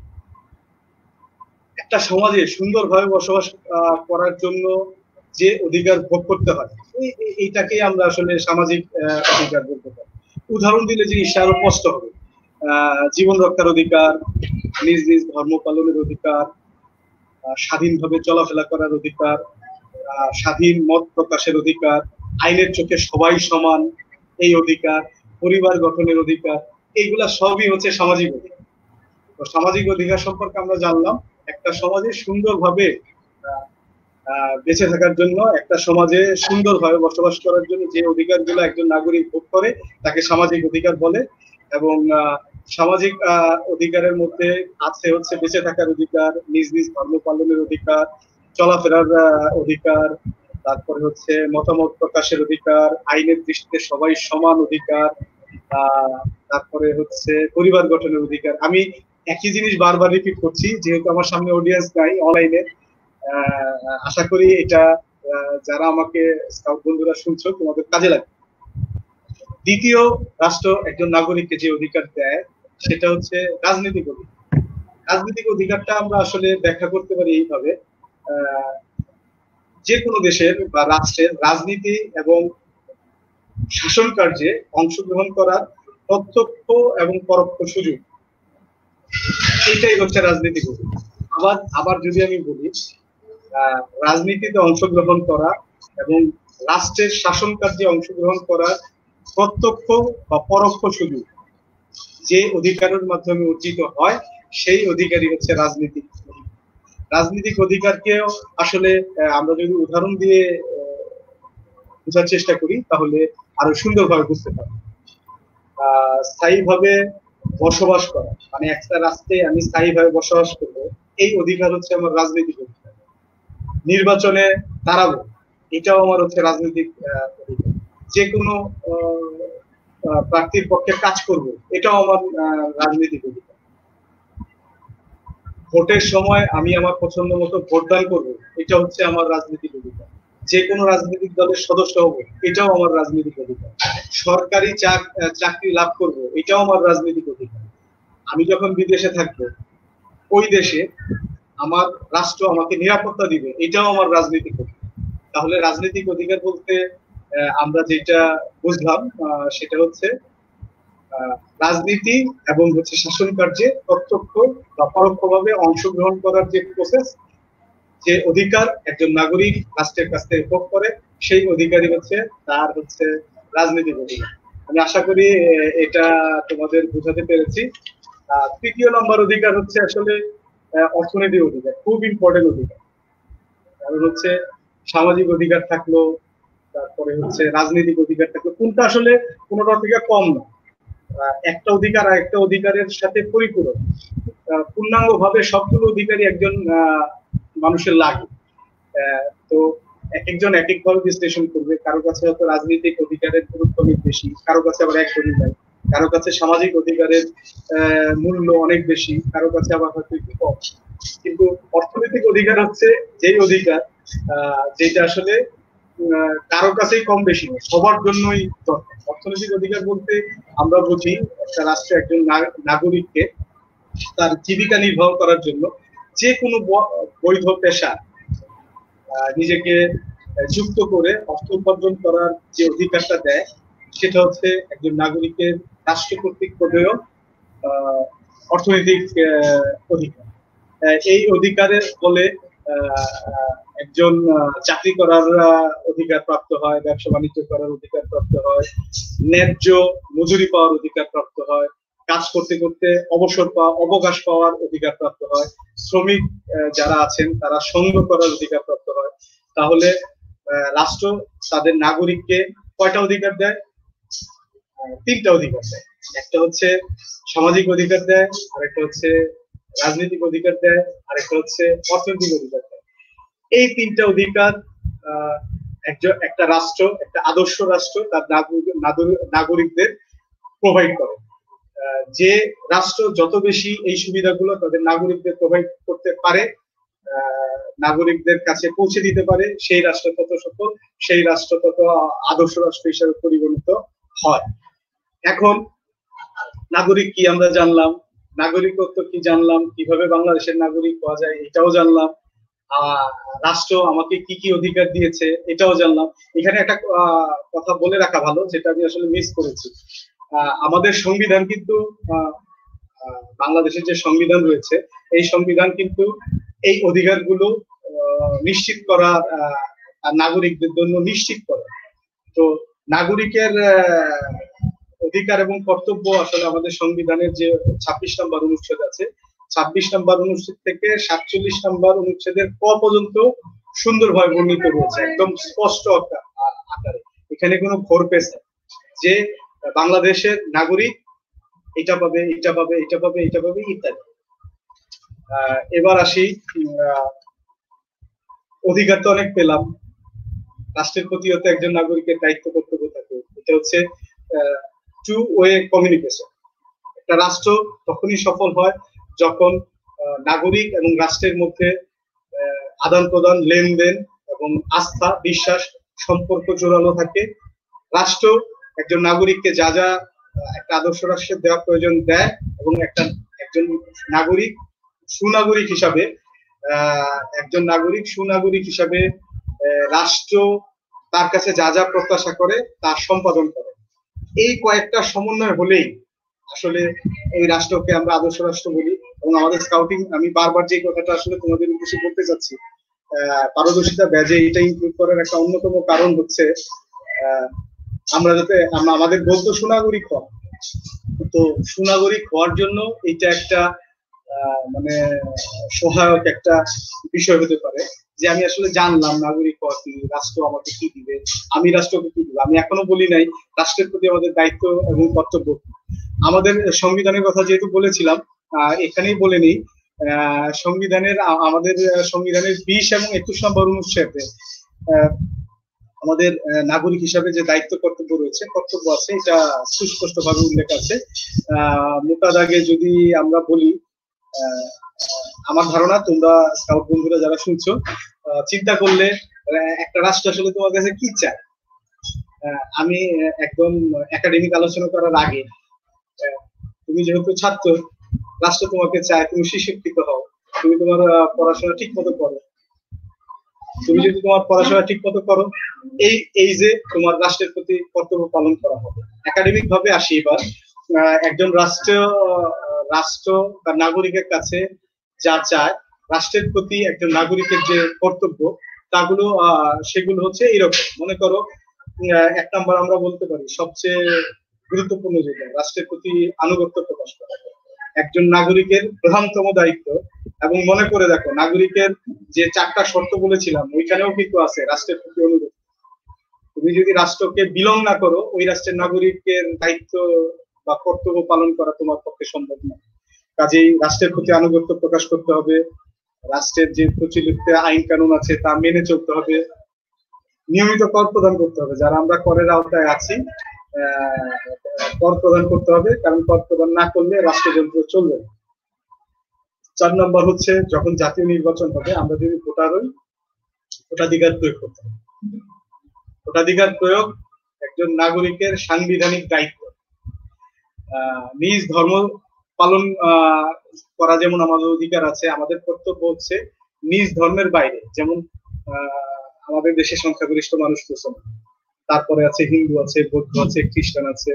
একটা সমাজে সুন্দরভাবে বসবাস করার জন্য যে অধিকার ভোগ করতে হয়, এইটাকে আমরা আসলে সামাজিক অধিকার বলতে পারি। উদাহরণ দিলে জিনিসটা আরো স্পষ্ট হবে। জীবন রক্ষার অধিকার, নিজ নিজ ধর্ম পালনের অধিকার, স্বাধীনভাবে চলাফেরা করার অধিকার, স্বাধীন মত প্রকাশের অধিকার, আইনের চোখে সবাই সমান এই অধিকার, পরিবার গঠনের অধিকার, এইগুলা সবই হচ্ছে সামাজিক অধিকার। তো সামাজিক অধিকার সম্পর্কে আমরা জানলাম। একটা সমাজে সুন্দরভাবে বেঁচে থাকার জন্য, একটা সমাজে সুন্দরভাবে বসবাস করার জন্য যে অধিকারগুলো একজন নাগরিক ভোগ করে তাকে সামাজিক অধিকার বলে। এবং সামাজিক অধিকারের মধ্যে আছে হচ্ছে বেঁচে থাকার অধিকার, নিজ নিজ ধর্ম পালনের অধিকার, চলাফেরার অধিকার, তারপরে হচ্ছে মতামত প্রকাশের অধিকার, আইনের দৃষ্টিতে সবাই সমান অধিকার, তারপরে হচ্ছে পরিবার গঠনের অধিকার। আমি একই জিনিস বারবার রিপিট করছি যেহেতু আমার সামনে অডিয়েন্স নাই অনলাইনে। আশা করি এটা যারা আমাকে স্কাউট বন্ধুরা শুনছো তোমাদের কাজে লাগবে। দ্বিতীয় রাষ্ট্র একজন নাগরিককে যে অধিকার দেয় সেটা হচ্ছে রাজনৈতিক অধিকার। রাজনৈতিক অধিকারটা আমরা আসলে ব্যাখ্যা করতে পারি এইভাবে, যে কোনো দেশের বা রাষ্ট্রের রাজনীতি এবং শাসন কার্যে অংশগ্রহণ করার প্রত্যক্ষ এবং পরোক্ষ সুযোগ, এটাই হচ্ছে রাজনীতিক অধিকার। আবার যদি আমি বলি, রাজনীতিতে অংশগ্রহণ করা এবং রাষ্ট্রের শাসন কার্যে অংশগ্রহণ করার প্রত্যক্ষ বা পরোক্ষ সুযোগ যে অধিকারের মাধ্যমে অর্জিত হয় সেই অধিকারই হচ্ছে রাজনীতিক। রাজনৈতিক অধিকারকে আসলে আমরা যদি উদাহরণ দিয়ে বোঝার চেষ্টা করি তাহলে আরো সুন্দরভাবে বুঝতে পারি। স্থায়ীভাবে বসবাস করা, মানে একটা রাষ্ট্রে আমি স্থায়ীভাবে বসবাস করবো, এই অধিকার হচ্ছে আমার রাজনৈতিক অধিকার। নির্বাচনে দাঁড়াবো, এটাও আমার হচ্ছে রাজনৈতিক অধিকার। যে কোনো প্রার্থীর পক্ষে কাজ করব, এটাও আমার রাজনৈতিক অধিকার। ভোটের সময় আমি আমার পছন্দ মতো ভোটদান করবো, এটা হচ্ছে আমার রাজনৈতিক অধিকার। যে কোনো রাজনৈতিক দলের সদস্য হব, এটাও আমার রাজনৈতিক অধিকার। সরকারি চাকরি লাভ করব, এটাও আমার রাজনৈতিক অধিকার। আমি যখন বিদেশে থাকবো, ওই দেশে আমার রাষ্ট্র আমাকে নিরাপত্তা দিবে, এটাও আমার রাজনৈতিক অধিকার। তাহলে রাজনৈতিক অধিকার বলতে আমরা যেটা বুঝলাম সেটা হচ্ছে রাজনীতি এবং হচ্ছে শাসন কার্যে প্রত্যক্ষ বা পরোক্ষভাবে অংশগ্রহণ করার যে প্রসেস, যে অধিকার একজন নাগরিক রাষ্ট্রের কাছ থেকে ভোগ করে, সেই অধিকারই হচ্ছে তার হচ্ছে রাজনৈতিক অধিকার। আমি আশা করি এটা তোমাদের বোঝাতে পেরেছি। তৃতীয় নম্বর অধিকার হচ্ছে আসলে অর্থনৈতিক অধিকার, খুব ইম্পর্টেন্ট অধিকার। কারণ হচ্ছে সামাজিক অধিকার থাকলো, তারপরে হচ্ছে রাজনৈতিক অধিকার থাকলো, কোনটা আসলে কোনোটা থেকে কম না। একটা অধিকার আর একটা অধিকারের সাথে পরিপূরক, পূর্ণাঙ্গ ভাবে সবগুলো অধিকারই একজন মানুষের লাগে। তো এক একজন এক এক ভাবে বিশ্লেষণ করবে। কারো কাছে হয়তো রাজনৈতিক অধিকারের গুরুত্ব অনেক বেশি, কারো কাছে আবার একদমই নাই, কারো কাছে সামাজিক অধিকারের মূল্য অনেক বেশি, কারো কাছে আবার হয়তো একটু কম। কিন্তু অর্থনৈতিক অধিকার হচ্ছে যেই অধিকার যেটা আসলে কারো কাছেই কম বেশি নয়, সবার জন্যই দরকার। অর্থনৈতিক অধিকার বলতে আমরা বুঝি একটা রাষ্ট্রে একজন নাগরিককে তার জীবিকা নির্বাহ করার জন্য যে কোনো বৈধ পেশা নিজেকে যুক্ত করে অর্থ উপার্জন করার যে অধিকারটা দেয়, সেটা হচ্ছে একজন নাগরিকের রাষ্ট্র কর্তৃক প্রদেয় অর্থনৈতিক অধিকার। এই অধিকারের ফলে একজন চাকরি করার অধিকার প্রাপ্ত হয়, ব্যবসা বাণিজ্য করার অধিকার প্রাপ্ত হয়, ন্যায্য মজুরি পাওয়ার অধিকার প্রাপ্ত হয়, কাজ করতে করতে অবকাশ পাওয়ার অধিকার প্রাপ্ত হয়, শ্রমিক যারা আছেন তারা সঙ্গ করার অধিকার প্রাপ্ত হয়। তাহলে রাষ্ট্র তাদের নাগরিককে কয়টা অধিকার দেয়? তিনটা অধিকার দেয়। একটা হচ্ছে সামাজিক অধিকার দেয়, আরেকটা হচ্ছে রাজনৈতিক অধিকার দেয়, আরেকটা হচ্ছে অর্থনৈতিক অধিকার দেয়। এই তিনটা অধিকার একটা রাষ্ট্র, একটা আদর্শ রাষ্ট্র তার নাগরিকদের প্রোভাইড করে। যে রাষ্ট্র যত বেশি এই সুবিধাগুলো তাদের নাগরিকদের প্রোভাইড করতে পারে, নাগরিকদের কাছে পৌঁছে দিতে পারে, সেই রাষ্ট্র তত সফল, সেই রাষ্ট্র তত আদর্শ রাষ্ট্র হিসেবে পরিগণিত হয়। এখন নাগরিক কি আমরা জানলাম, নাগরিকত্ব কি জানলাম, কিভাবে বাংলাদেশের নাগরিক পাওয়া যায় এটাও জানলাম, রাষ্ট্র আমাকে কি কি অধিকার দিয়েছে এটাও জানলাম। এখানে একটা কথা বলে রাখা ভালো, যেটা আমি আসলে মিস করেছি। আমাদের সংবিধান কিন্তু বাংলাদেশের যে সংবিধান রয়েছে, এই সংবিধান কিন্তু এই অধিকারগুলো নিশ্চিত করা, নাগরিকদের জন্য নিশ্চিত করে। তো নাগরিকের অধিকার এবং কর্তব্য আসলে আমাদের সংবিধানের যে 26 নম্বর অনুচ্ছেদ আছে, 26 নম্বর অনুচ্ছেদ থেকে 47 নম্বর অনুচ্ছেদের ক পর্যন্ত সুন্দরভাবে বর্ণিত রয়েছে, একদম স্পষ্ট আকারে। এখানে কোনো ঘোরপেশ নেই যে বাংলাদেশের নাগরিক এটা পাবে, এটা পাবে, এটা পাবে, এটা পাবে ইত্যাদি। এবার আসি, অধিকার তো অনেক পেলাম, রাষ্ট্রের প্রতি হতে একজন নাগরিকের দায়িত্ব কর্তব্য থাকে। এটা হচ্ছে টু ওয়ে কমিউনিকেশন। একটা রাষ্ট্র তখনই সফল হয় যখন নাগরিক এবং রাষ্ট্রের মধ্যে আদান প্রদান, লেনদেন এবং আস্থা, বিশ্বাস, সম্পর্ক জোরালো থাকে। রাষ্ট্র একজন নাগরিককে যা যা একটা আদর্শ রাষ্ট্রের দেওয়া প্রয়োজন দেয়, এবং একজন নাগরিক সুনাগরিক হিসাবে রাষ্ট্র তার কাছে যা যা প্রত্যাশা করে তা সম্পাদন করে। এই কয়েকটা সমন্বয় হলেই আসলে এই রাষ্ট্রকে আমরা আদর্শ রাষ্ট্র বলি। এবং আমাদের স্কাউটিং, আমি বারবার যে কথাটা আসলে তোমাদের উদ্দেশ্যে বলতে চাচ্ছি, পারদর্শিতা ব্যাজে এটা ইনক্লুড করার একটা অন্যতম কারণ হচ্ছে আমরা যাতে আমাদের বলতো সুনাগরিক হওয়া, তো সুনাগরিক হওয়ার জন্য এটা একটা মানে সহায়ক একটা বিষয় হতে পারে যে আমি আসলে জানলাম নাগরিক হওয়া কি, রাষ্ট্র আমাকে কি দিবে, আমি রাষ্ট্রকে কি দিব। আমি এখনো বলি নাই রাষ্ট্রের প্রতি আমাদের দায়িত্ব এবং কর্তব্য। আমাদের সংবিধানের কথা যেহেতু বলেছিলাম, এখানেই বলে নিই, আমাদের সংবিধানের 20 এবং 21 নম্বর অনুচ্ছেদে আমাদের নাগরিক হিসাবে যে দায়িত্ব কর্তব্য আছে, এটা সুস্পষ্ট ভাবে উল্লেখ আছে। মোটা দাগে যদি আমরা বলি, আমার ধারণা তোমরা স্কাউট বন্ধুরা যারা শুনছো, চিন্তা করলে একটা রাষ্ট্র আসলে তোমার কাছে কি চায়। আমি একদম একাডেমিক আলোচনা করার আগে, তুমি যেহেতু ছাত্র, রাষ্ট্র তোমাকে চায় তুমি সুশিক্ষিত হও, তুমি তোমার পড়াশোনা ঠিক মতো করো। তুমি যদি তোমার পড়াশোনা ঠিক মতো করো, এই যে তোমার রাষ্ট্রের প্রতি কর্তব্য পালন করা হবে। একাডেমিক ভাবে আসি এবার, একজন রাষ্ট্র বা নাগরিকের কাছে যা চায়, রাষ্ট্রের প্রতি একজন নাগরিকের যে কর্তব্য সেগুলো হচ্ছে এরকম। মনে করো, 1 নম্বর আমরা বলতে পারি সবচেয়ে গুরুত্বপূর্ণ যেটা, রাষ্ট্রের প্রতি আনুগত্য প্রকাশ করা একজন নাগরিকের প্রধানতম দায়িত্ব। এবং মনে করে দেখো, নাগরিকের যে 4টা শর্ত বলেছিলাম, ওইখানেও কিন্তু আছে রাষ্ট্রের প্রতি অনুগত্য। তুমি যদি রাষ্ট্রকে বিলং না করো, ওই রাষ্ট্রের নাগরিকের দায়িত্ব বা কর্তব্য পালন করা তোমার পক্ষে সম্ভব না। কাজেই রাষ্ট্রের প্রতি আনুগত্য প্রকাশ করতে হবে, রাষ্ট্রের যে প্রচলিত আইন কানুন আছে তা মেনে চলতে হবে, নিয়মিত কর প্রদান করতে হবে। যারা আমরা করের আওতায় আছি, কর প্রদান করতে হবে, কারণ কর প্রদান না করলে রাষ্ট্রযন্ত্র চলবে না। 4 নম্বর হচ্ছে, যখন জাতীয় নির্বাচন হবে, আমরা যদি ভোটার হই, ভোটাধিকার প্রয়োগ করতে হবে। ভোটাধিকার প্রয়োগ একজন নাগরিকের সাংবিধানিক দায়িত্ব। নিজ ধর্ম পালন করা যেমন আমাদের অধিকার আছে, আমাদের কর্তব্য হচ্ছে নিজ ধর্মের বাইরে, যেমন আমাদের দেশে সংখ্যাগরিষ্ঠ মানুষ মুসলমান, তারপরে আছে হিন্দু আছে, বৌদ্ধ আছে, খ্রিস্টান আছে,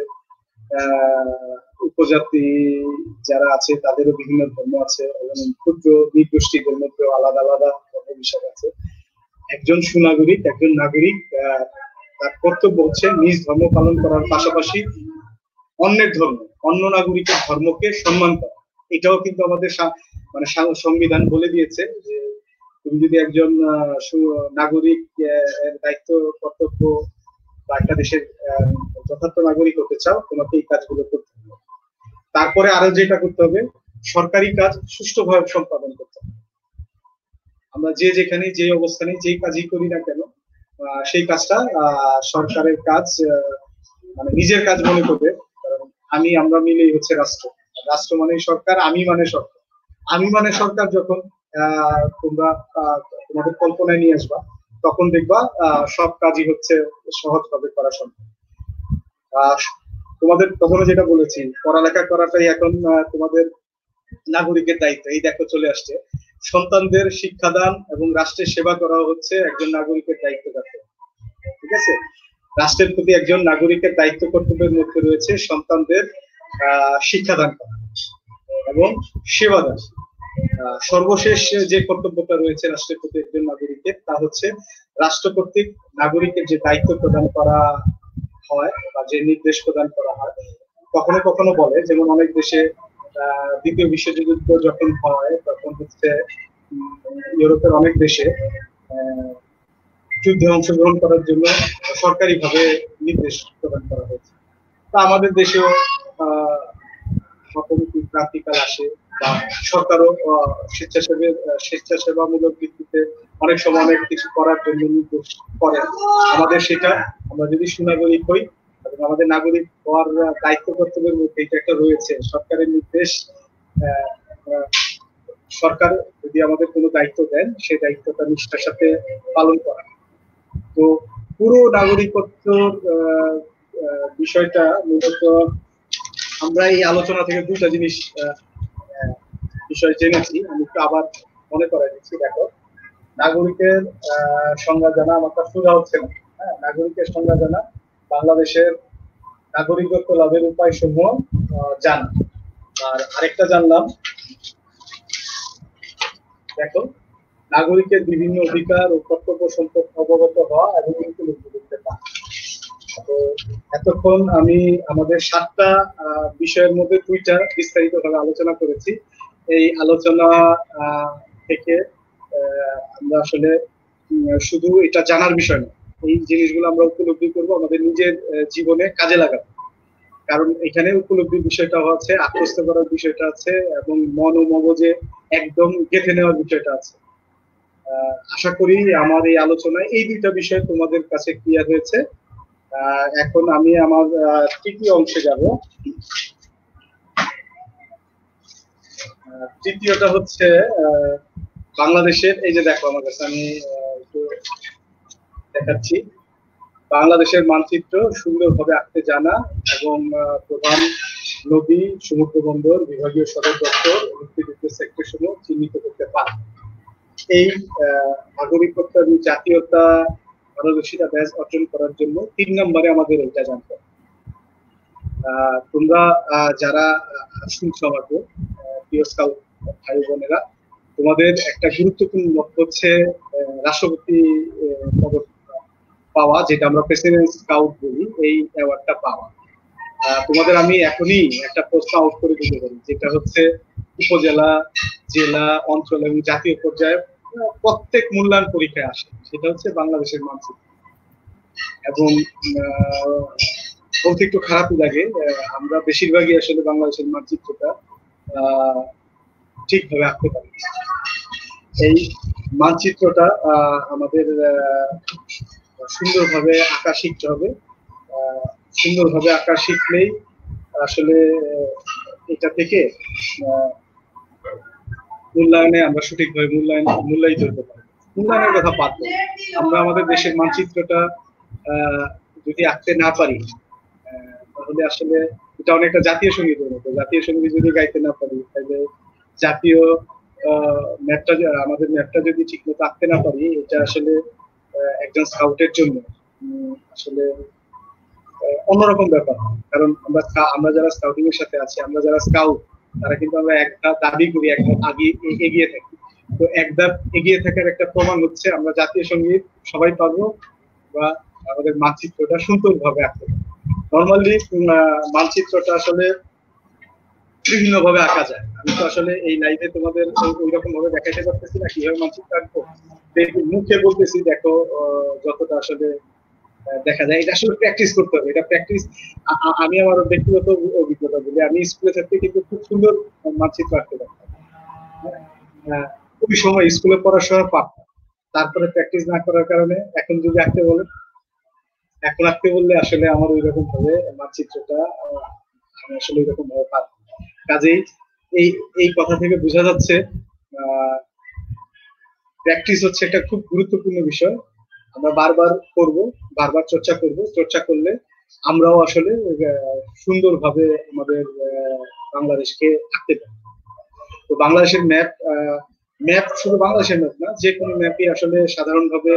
উপজাতি যারা আছে তাদেরও বিভিন্ন ধর্ম আছে, এবং ক্ষুদ্র নৃগোষ্ঠীদের মধ্যে আলাদা আলাদা ধর্ম বিষয় আছে। একজন সুনাগরিক, একজন নাগরিক, তার কর্তব্য হচ্ছে নিজ ধর্ম পালন করার পাশাপাশি অন্য নাগরিকের ধর্মকে সম্মান করা। এটাও কিন্তু আমাদের মানে সংবিধান বলে দিয়েছে যে তুমি যদি একজন নাগরিক দায়িত্ব কর্তব্য বা একটা দেশের যথার্থ নাগরিক হতে চাও, তোমাকে এই কাজগুলো করতে হবে। তারপরে আরো যেটা করতে হবে, সরকারি কাজ সুষ্ঠুভাবে সম্পাদন করতে হবে। আমরা যেখানে যে অবস্থানে যেই কাজই করি না কেন, সেই কাজটা সরকারের কাজ, মানে নিজের কাজ মনে করবে। আমরা মিলেই হচ্ছে রাষ্ট্র। রাষ্ট্র মানে সরকার, আমি মানে সরকার। আমি মানে সরকার যখন তোমরা তোমাদের কল্পনায় নিয়ে আসবা, তখন দেখবা সব কাজই হচ্ছে সহজভাবে করা সম্ভব। তোমাদের তখনও যেটা বলেছি, পড়ালেখা করাটাই এখন তোমাদের নাগরিকের দায়িত্ব। এই দেখো চলে আসছে, সন্তানদের শিক্ষাদান এবং রাষ্ট্রের সেবা করা হচ্ছে একজন নাগরিকের দায়িত্ব। ঠিক আছে, রাষ্ট্রের প্রতি একজন নাগরিকের দায়িত্ব কর্তব্যের মধ্যে রয়েছে সন্তানদের শিক্ষাদান করা এবং সেবা দান। সর্বশেষ যে কর্তব্যটা রয়েছে রাষ্ট্রের প্রতি একজন নাগরিকের, তা হচ্ছে রাষ্ট্র কর্তৃক নাগরিকের যে দায়িত্ব প্রদান করা হয় বা যে নির্দেশ প্রদান করা হয়, কখনো কখনো বলে, যেমন অনেক দেশে দ্বিতীয় বিশ্বযুদ্ধ যখন হয়, তখন হচ্ছে ইউরোপের অনেক দেশে যুদ্ধে অংশগ্রহণ করার জন্য সরকারিভাবে নির্দেশ প্রদান করা হয়েছে। তা আমাদের দেশেও ক্রান্তিকাল আসে, বা সরকারও স্বেচ্ছাসেবামূলক ভিত্তিতে অনেক সময় অনেক কিছু করার জন্য নির্দেশ করে। আমাদের সেটা, আমরা যদি সুনাগরিক হই এবং আমাদের নাগরিক হওয়ার দায়িত্ব কর্তব্যের মধ্যে এটা একটা রয়েছে, সরকারের নির্দেশ। সরকার যদি আমাদের কোনো দায়িত্ব দেন, সেই দায়িত্বটা নিষ্ঠার সাথে পালন করা। তো পুরো নাগরিকত্ব বিষয়টা মূলত আমরা এই আলোচনা থেকে দুটা জিনিস বিষয় জেনেছি। আমি একটু আবার মনে করাই দিচ্ছি। দেখো, নাগরিকের সংজ্ঞা জানা আমার কাছে সোজা হচ্ছে না। হ্যাঁ, নাগরিকের সংজ্ঞা জানা, বাংলাদেশের নাগরিকত্ব লাভের উপায় সমূহ জানা, আর আরেকটা জানলাম, দেখো, নাগরিকের বিভিন্ন অধিকার ও কর্তব্য সম্পর্কে অবগত হওয়া এবং উপলব্ধি করতে পারা। তো এতক্ষণ আমি আমাদের 7টা বিষয়ের মধ্যে 2টা বিস্তারিতভাবে আলোচনা করেছি। এই আলোচনা থেকে আমরা আসলে শুধু এটা জানার বিষয় না, এই জিনিসগুলো আমরা উপলব্ধি করব, আমাদের নিজের জীবনে কাজে লাগাবো। কারণ এখানে উপলব্ধির বিষয়টা হচ্ছে, আত্মস্থ করার বিষয়টা আছে, এবং মন ও মগজে একদম গেঁথে নেওয়ার বিষয়টা আছে। আশা করি আমার এই আলোচনায় এই 2টা বিষয় তোমাদের কাছে ক্লিয়ার হয়েছে। এখন আমি আমার তৃতীয় অংশে যাব। তৃতীয়টা হচ্ছে বাংলাদেশের, এই যে দেখো আমার কাছে, আমি একটু দেখাচ্ছি, বাংলাদেশের মানচিত্র সুন্দরভাবে আঁকতে জানা এবং প্রধান নদী, সমুদ্র বন্দর, বিভাগীয় সদর দপ্তর, সেক্টর সমূহ চিহ্নিত করতে পারে। এই নাগরিকত্ব এবং জাতীয়তা পারদর্শিতা ব্যাজ অর্জন করার জন্য 3 নম্বরে আমাদের এটা জানতে হবে। তোমরা যারা শুনছো আমাকে, প্রিয় স্কাউট ভাই বোনেরা, তোমাদের একটা গুরুত্বপূর্ণ লক্ষ্য হচ্ছে রাষ্ট্রপতি পদক পাওয়া, যেটা আমরা প্রেসিডেন্ট স্কাউট বলি, এই অ্যাওয়ার্ডটা পাওয়া। তোমাদের আমি এখনই একটা প্রশ্ন আউট করে দিতে পারি, যেটা হচ্ছে উপজেলা, জেলা, অঞ্চল এবং জাতীয় পর্যায়ে প্রত্যেক মূল্যায়ন পরীক্ষায় আসে, সেটা হচ্ছে বাংলাদেশের মানচিত্র। এবং বলতে একটু খারাপই লাগে, আমরা বেশিরভাগই আসলে বাংলাদেশের মানচিত্রটা ঠিকভাবে আঁকতে পারি। এই মানচিত্রটা আমাদের সুন্দরভাবে আঁকা শিখতে হবে। সুন্দরভাবে আঁকা শিখলেই আসলে এটা থেকে মূল্যায়নে আমরা সঠিকভাবে মূল্যায়িত হতে পারি। মূল্যায়নের কথা বাদ দিই, আমরা আমাদের দেশের মানচিত্রটা যদি আঁকতে না পারি, তাহলে আসলে এটা অনেকটা জাতীয় সঙ্গীতের মতো। জাতীয় সঙ্গীত যদি গাইতে না পারি, তাহলে জাতীয় ম্যাপটা, আমাদের ম্যাপটা যদি ঠিকমতো আঁকতে না পারি, এটা আসলে একজন স্কাউটের জন্য আসলে অন্যরকম ব্যাপার। কারণ আমরা যারা স্কাউটিং এর সাথে আছি, আমরা যারা স্কাউট, তারা কিন্তু আমরা একটা দাবি করি, একটা আগে এগিয়ে থাকি। তো এক ধাপ এগিয়ে থাকার একটা প্রমাণ হচ্ছে আমরা জাতীয় সঙ্গীত সবাই পারবো, বা আমাদের মানচিত্রটা সুন্দরভাবে আঁকতে পারবো। নর্মালি মানচিত্রটা আসলে বিভিন্ন ভাবে আঁকা যায়। আমি তো আসলে এই লাইভে তোমাদের ওই রকম ভাবে দেখাইতে পারতেছি না কিভাবে মানচিত্র আঁকবো, মুখে বলতেছি, দেখো যতটা আসলে দেখা যায়। এটা আসলে প্র্যাকটিস করতে হবে, এটা প্র্যাকটিস। আমি আমার ব্যক্তিগত অভিজ্ঞতা বলি, আমি স্কুলে থাকতে কিন্তু খুব সুন্দর মানচিত্র আঁকতে পারতাম। ওই সময় স্কুলে পড়ার সময় পারতাম, তারপরে প্র্যাকটিস না করার কারণে এখন যদি আঁকতে বললে আসলে আমার ওই রকম ভাবে মানচিত্রটা আমি আসলে ওই রকম ভাবে পারতাম। কাজেই এই কথা থেকে বোঝা যাচ্ছে প্র্যাকটিস হচ্ছে একটা খুব গুরুত্বপূর্ণ বিষয়। আমরা বারবার করব, বারবার চর্চা করব। চর্চা করলে আমরাও আসলে সুন্দরভাবে আমাদের বাংলাদেশকে আঁকতে পারি। তো বাংলাদেশের ম্যাপ শুধু বাংলাদেশের ম্যাপ না, যে কোনো ম্যাপই আসলে সাধারণভাবে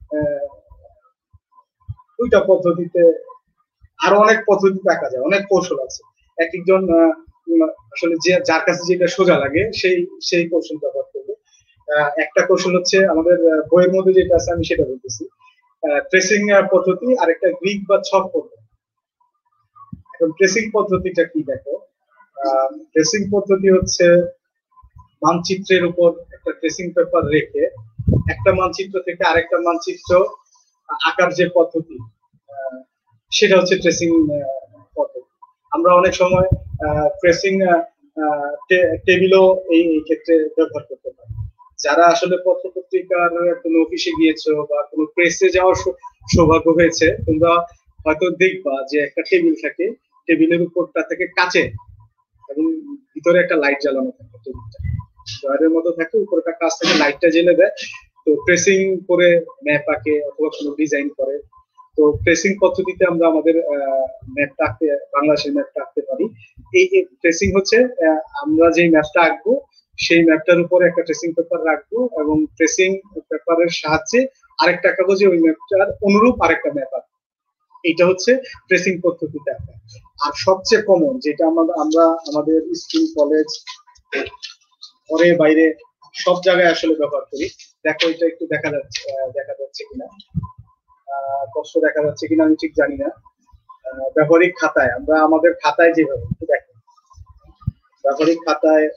2টা পদ্ধতিতে, আরো অনেক পদ্ধতিতে আঁকা যায়, অনেক কৌশল আছে। এক একজন আসলে যার কাছে যেটা সোজা লাগে সেই কৌশল ব্যবহার করবে। একটা কৌশল হচ্ছে আমাদের বইয়ের মধ্যে যেটা আছে, আমি সেটা বলতেছি, ট্রেসিং পদ্ধতি, আর একটা গ্রিক বা ছক পদ্ধতি। এখন ট্রেসিং পদ্ধতিটা কি, দেখো, ট্রেসিং পদ্ধতি হচ্ছে মানচিত্রের উপর একটা ট্রেসিং পেপার রেখে একটা মানচিত্র থেকে আরেকটা মানচিত্র আঁকার যে পদ্ধতি, সেটা হচ্ছে ট্রেসিং পদ্ধতি। আমরা অনেক সময় ট্রেসিং টেবিলও এই ক্ষেত্রে ব্যবহার করতে পারি। যারা আসলে পত্রপত্রিকার কোনো অফিসে গিয়েছো বা কোনো প্রেসে যাওয়ার সৌভাগ্য হয়েছে, তোমরা হয়তো দেখবা যে একটা টেবিল থাকে, টেবিলের উপরটা থেকে কাচে এবং ভিতরে একটা লাইট জ্বালানো থাকে, টেবিলটা ড্রয়ারের মতো থাকে, উপরটা কাচ থেকে লাইটটা জ্বেলে দেয়। তো ট্রেসিং করে ম্যাপ আঁকে অথবা কোনো ডিজাইন করে, তো ট্রেসিং পদ্ধতিতে আমরা আমাদের ম্যাপটা আঁকতে, বাংলাদেশের ম্যাপটা আঁকতে পারি। এই ট্রেসিং হচ্ছে আমরা যেই ম্যাপটা আঁকবো সেই ম্যাপটার উপরে একটা ট্রেসিং পেপার রাখবো এবং ট্রেসিং পেপারের সাহায্যে আরেকটা কাগজে ওই ম্যাপটার অনুরূপ আরেকটা ম্যাপ আঁকবো। এটা হচ্ছে ট্রেসিং পদ্ধতিতে আঁকা। আর সবচেয়ে কমন যেটা আমরা আমাদের স্কুল কলেজ ঘরে বাইরে সব জায়গায় আসলে ব্যবহার করি। দেখো এটা একটু দেখা যাচ্ছে কিনা, কষ্ট দেখা যাচ্ছে কিনা আমি ঠিক জানি না। ব্যবহারিক খাতায় আমরা আমাদের খাতায় যেভাবে একটু দেখো, ব্যবহারিক খাতায়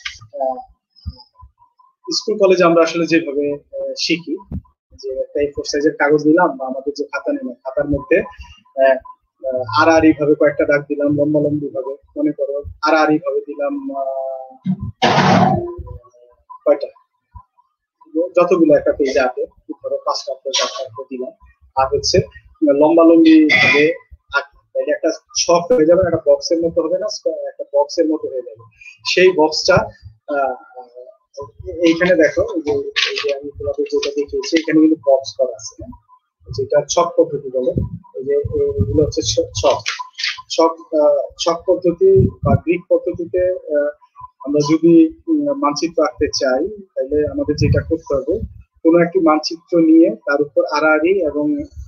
স্কুল কলেজে আমরা আসলে যেভাবে শিখি যে একটা A4 সাইজের কাগজ নিলাম বা আমাদের যে খাতা নিলাম, খাতার মধ্যে আড়াআড়ি ভাবে কয়েকটা দাগ দিলাম, লম্বালম্বি ভাবে মনে করো আড়াআড়ি ভাবে দিলাম কয়টা, যতগুলো একটা পেজে আছে ধরো 5টা 4টা দিলাম, আর হচ্ছে লম্বালম্বি ভাবে একটা ছক হয়ে যাবে, একটা বক্সের মতো হবে না, একটা বক্সের মতো হয়ে যাবে। সেই বক্সটা এইখানে দেখো এই যে আমি তোমাদের যেটা দেখিয়েছি এখানে কিন্তু বক্স করা আছে, যেটা ছক পদ্ধতি বলে। এই যে এগুলো হচ্ছে ছক ছক ছক পদ্ধতি বা গ্রিক পদ্ধতিতে আমরা যদি মানচিত্র আঁকতে চাই তাহলে আমাদের যেটা করতে হবে, কোনো একটি মানচিত্র নিয়ে তার উপর আড়াআড়ি এবং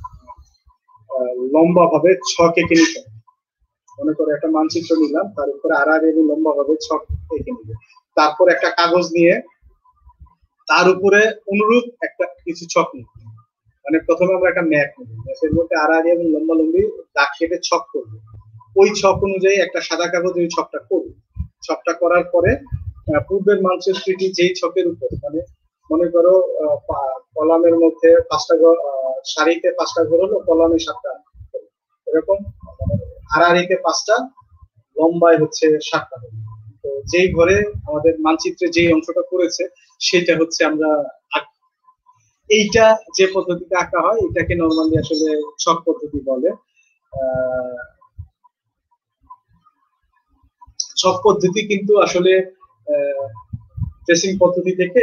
লম্বা ভাবে ছক এঁকে নিতে হবে। মনে করো একটা মানচিত্র নিলাম, তার উপর আড়াআড়ি এবং লম্বা ভাবে ছক এঁকে নিবে। তারপর একটা কাগজ নিয়ে তার উপরে অনুরূপ একটা কিছু ছক নিব। মানে প্রথমে আমরা একটা ম্যাপ নেব, ম্যাপের মধ্যে আড়াআড়ি এবং লম্বালম্বি দাগ কেটে ছক করব। ওই ছক অনুযায়ী একটা সাদা কাগজ ওই ছকটা করব। ছকটা করার পরে পূর্বের মানচিত্রটি যেই ছকের উপর, মানে মনে করো কলামের মধ্যে 5টা সারিতে 5টা ঘর হলো, কলামে 7টা, এরকম আড়াআড়িতে 5টা, লম্বায় হচ্ছে 7টা। তো যেই ঘরে আমাদের মানচিত্রে যেই অংশটা করেছে সেটা হচ্ছে আমরা এইটা যে পদ্ধতিতে আঁকা হয় এটাকে নরমালি আসলে ছক পদ্ধতি বলে। ছক পদ্ধতি কিন্তু আসলে ট্রেসিং পদ্ধতি থেকে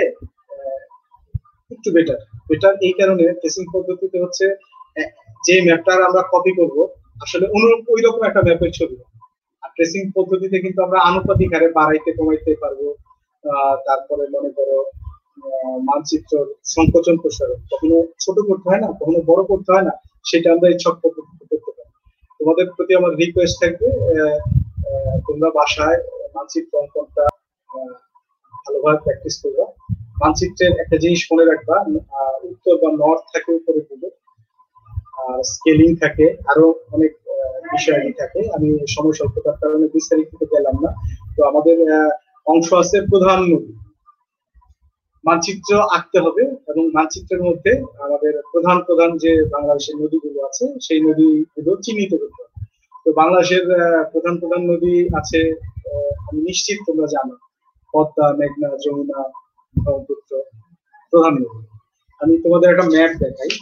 একটু বেটার এই কারণে ট্রেসিং পদ্ধতিতে হচ্ছে যে ম্যাপটা আমরা কপি করব আসলে অনুরূপ ওই রকম একটা ম্যাপের ছবি। আর ট্রেসিং পদ্ধতিতে কিন্তু আমরা আনুপাতিক হারে বাড়াইতে কমাইতে পারবো। তারপরে মনে করো মানচিত্র সংকোচন প্রসারণ কখনো ছোট করতে হয় না, কখনো বড় করতে হয় না, সেটা আমরা এই ছক পদ্ধতিতে করতে পারি। তোমাদের প্রতি আমার রিকোয়েস্ট থাকবে তোমরা বাসায় মানচিত্র অঙ্কনটা ভালোভাবে প্র্যাকটিস করবা। মানচিত্রের একটা জিনিস মনে রাখবা, উত্তর বা নর্থ থাকে উপরে পুরো, আর স্কেলিং থাকে, আরো অনেক বিষয় থাকে। আমি সময় স্বল্পতার কারণে বিস্তারিত গেলাম না। তো আমাদের অংশ আছে প্রধান নদী, মানচিত্র আঁকতে হবে এবং মানচিত্রের মধ্যে আমাদের প্রধান প্রধান যে বাংলাদেশের নদীগুলো আছে সেই নদীগুলো চিহ্নিত করতে হবে। তো বাংলাদেশের প্রধান প্রধান নদী আছে, আমি নিশ্চিত তোমরা জানো, পদ্মা, মেঘনা, যমুনা, ব্রহ্মপুত্র প্রধান নদী। আমি তোমাদের একটা ম্যাপ দেখাই।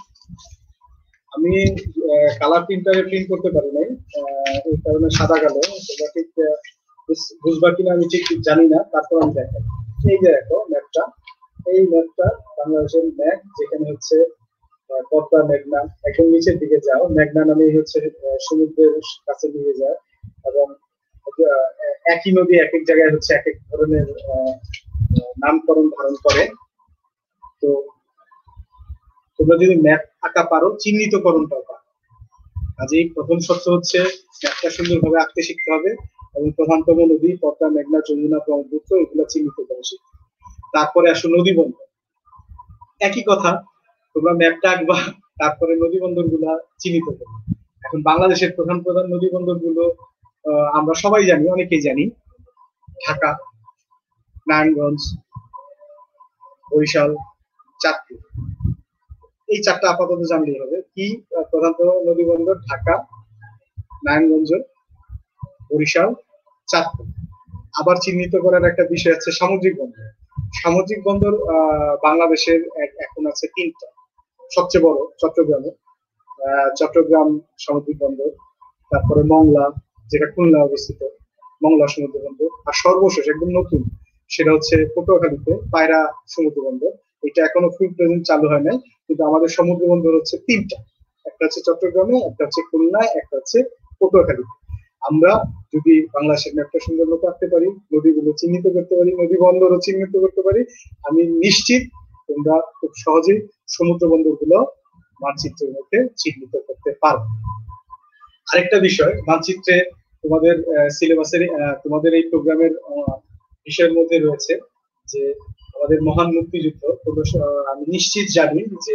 আমি কালার প্রিন্টারে প্রিন্ট করতে পারি নাই, এই কারণে সাদা কালো, তোমরা ঠিক বুঝবা কিনা আমি ঠিক জানি না, তারপর আমি দেখাই। এই যে দেখো ম্যাপটা, এই ম্যাপটা বাংলাদেশের ম্যাপ, যেখানে হচ্ছে পদ্মা, মেঘনা একদম নিচের দিকে যাও, মেঘনা নামে হচ্ছে সমুদ্রের কাছে নিয়ে যায় এবং একই নদী এক এক জায়গায় হচ্ছে এক এক ধরনের নামকরণ ধারণ করে। তো তোমরা যদি ম্যাপ আঁকা পারো, চিহ্নিতকরণটাও পারো। কাজেই প্রথম শর্ত হচ্ছে ম্যাপটা সুন্দরভাবে আঁকতে শিখতে হবে এবং প্রধানতম নদী পদ্মা, মেঘনা, যমুনা, ব্রহ্মপুত্র এগুলো চিহ্নিত করে শিখতে। তারপরে আসো নদী বন্দর। একই কথা, তোমরা ম্যাপটা আঁকবা, তারপরে নদী বন্দর গুলা চিহ্নিত করবে। এখন বাংলাদেশের প্রধান প্রধান নদী বন্দর গুলো আমরা সবাই জানি, অনেকেই জানি, ঢাকা, নারায়ণগঞ্জ, বরিশাল, চাঁদপুর। এই 4টা আপাতত জানলেই হবে। কি প্রধানত নদী বন্দর? ঢাকা, নারায়ণগঞ্জ, বরিশাল, চাঁদপুর। আবার চিহ্নিত করার একটা বিষয় আছে সামুদ্রিক বন্দর। সামুদ্রিক বন্দর বাংলাদেশের এখন আছে 3টা। সবচেয়ে বড় চট্টগ্রাম সামুদ্রিক বন্দর, তারপরে মংলা যেটা খুলনা অবস্থিত, মংলা সমুদ্র বন্দর, আর সর্বশেষ একদম নতুন সেটা হচ্ছে পটুয়াখালীতে পায়রা সমুদ্র বন্দর। এটা এখনো ফুল প্রেজেন্ট চালু হয় নাই, কিন্তু আমাদের সমুদ্র বন্দর হচ্ছে 3টা। একটা হচ্ছে চট্টগ্রামে, একটা হচ্ছে খুলনায়, একটা হচ্ছে পটুয়াখালীতে। আমরা যদি বাংলাদেশের ম্যাপটা সুন্দর মতো আঁকতে পারি, নদীগুলো চিহ্নিত করতে পারি, নদী বন্দরও চিহ্নিত করতে পারি, আমি নিশ্চিত তোমরা খুব সহজেই সমুদ্র বন্দর গুলো মানচিত্রের মধ্যে চিহ্নিত করতে পারবে। আরেকটা বিষয়, মানচিত্রে তোমাদের সিলেবাসের তোমাদের এই প্রোগ্রামের বিষয়ের মধ্যে রয়েছে যে আমাদের মহান মুক্তিযুদ্ধ। আমি নিশ্চিত জানি যে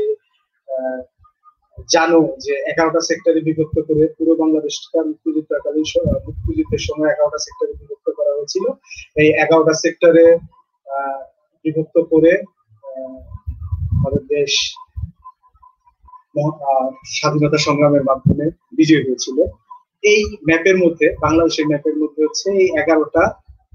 জানো যে 11টা সেক্টরে বিভক্ত করে পুরো বাংলাদেশটা মুক্তিযুদ্ধের সময় 11টা সেক্টরে বিভক্ত করা হয়েছিল। এই 11টা সেক্টরে বিভক্ত করে আমাদের দেশ স্বাধীনতা সংগ্রামের মাধ্যমে বিজয়ী হয়েছিল। এই ম্যাপের মধ্যে, বাংলাদেশের ম্যাপের মধ্যে হচ্ছে এই 11টা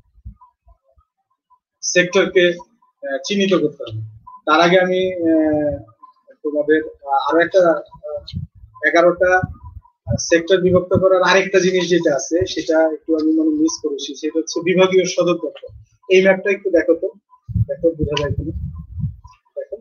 সেক্টরকে চিহ্নিত করতে হবে। তার আগে আমি তোমাদের আরো একটা 11টা সেক্টর বিভক্ত করার আরেকটা জিনিস যেটা আছে সেটা একটু আমি মনে মিস করেছি, সেটা হচ্ছে বিভাগীয় সদর দপ্তর। এই ম্যাপটা একটু দেখো তো, দেখো বোঝা যায় কিনা। দেখো,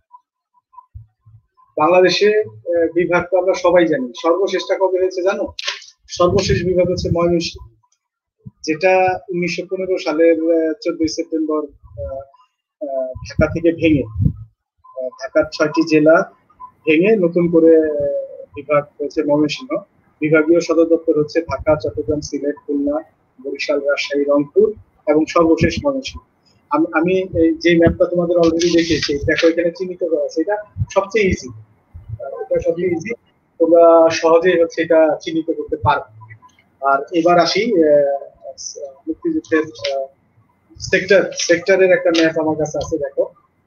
বাংলাদেশে বিভাগ তো আমরা সবাই জানি, সর্বশেষটা কবে হয়েছে জানো? সর্বশেষ বিভাগ হচ্ছে ময়মনসিংহ, যেটা 1915 সালের 14 সেপ্টেম্বর ঢাকা থেকে ভেঙে, ঢাকার 6টি জেলা ভেঙে নতুন করে বিভাগ হয়েছে ময়মনসিংহ। বিভাগীয় সদর দপ্তর হচ্ছে ঢাকা, চট্টগ্রাম, সিলেট, খুলনা, বরিশাল, রাজশাহী, রংপুর এবং সর্বশেষ ময়মনসিংহ। আমি যে ম্যাপটা তোমাদের অলরেডি দেখিয়েছি, দেখো এখানে চিহ্নিত করা আছে, এটা সবচেয়ে ইজি, এটা সবচেয়ে ইজি, তোমরা সহজেই হচ্ছে এটা চিহ্নিত করতে পারো। আর এবার আসি মুক্তিযুদ্ধের সেক্টরের একটা ম্যাপ আমার কাছে আছে, দেখো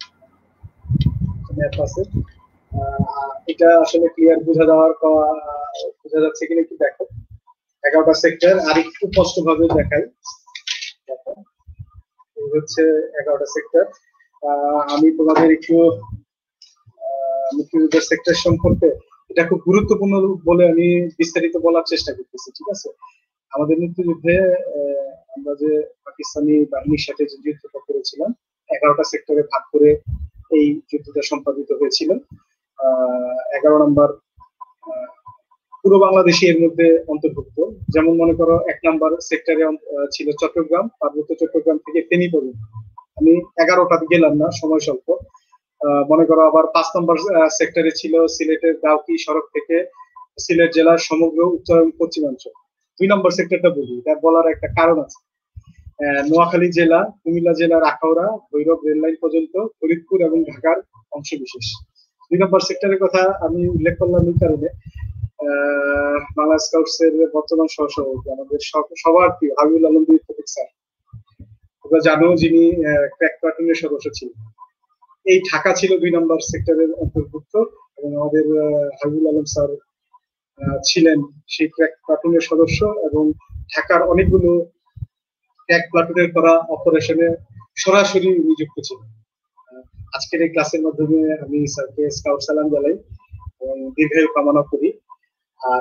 ম্যাপ আছে। এটা আসলে ক্লিয়ার বোঝা যাচ্ছে কিনা একটু দেখো। 11টা সেক্টর আর একটু স্পষ্ট ভাবে দেখাই, দেখো এই হচ্ছে 11টা সেক্টর। আমি তোমাদের একটু মুক্তিযুদ্ধের সেক্টর সম্পর্কে, এটা খুব গুরুত্বপূর্ণ বলে আমি বিস্তারিত বলার চেষ্টা করতেছি, ঠিক আছে? আমাদের মুক্তিযুদ্ধে আমরা যে পাকিস্তানি বাহিনীর সাথে যে যুদ্ধটা করেছিলাম, 11টা সেক্টরে ভাগ করে এই যুদ্ধটা সম্পাদিত হয়েছিল। 11 নম্বর পুরো বাংলাদেশি এর মধ্যে অন্তর্ভুক্ত। যেমন মনে করো 1 নম্বর সেক্টরে ছিল চট্টগ্রাম, পার্বত্য চট্টগ্রাম থেকে ফেনী পর্যন্ত। আমি 11টা গেলাম না, সময় স্বল্প। মনে করো আবার 5 নম্বর সেক্টরে ছিল সিলেটের দাউকি সড়ক থেকে সিলেট জেলার সমগ্র উত্তর এবং পশ্চিমাঞ্চল। 2 নম্বর সেক্টরটা বলি, এটা বলার একটা কারণ আছে। নোয়াখালী জেলা, কুমিল্লা জেলার আখাউড়া, ভৈরব রেল লাইন পর্যন্ত, ফরিদপুর এবং ঢাকার অংশ বিশেষ। 2 নম্বর সেক্টরের কথা আমি উল্লেখ করলাম এই কারণে, বাংলা স্কাউটস এর বর্তমান সহসভাপতি আমাদের সবার প্রিয় হাবিবুল আলম স্যার, তোমরা জানো, যিনি ক্র্যাক প্লাটুনের সদস্য ছিলেন। এই ঢাকা ছিল 2 নম্বর সেক্টরের অন্তর্ভুক্ত এবং আমাদের হাবিবুল আলম স্যার ছিলেন সেই ক্র্যাক প্লাটুনের সদস্য এবং ঢাকার অনেকগুলো ক্র্যাক প্লাটুনের করা অপারেশনে সরাসরি নিযুক্ত ছিলেন। আজকের এই ক্লাসের মাধ্যমে আমি স্যারকে স্কাউট সালাম জানাই এবং দীর্ঘায়ু কামনা করি। আর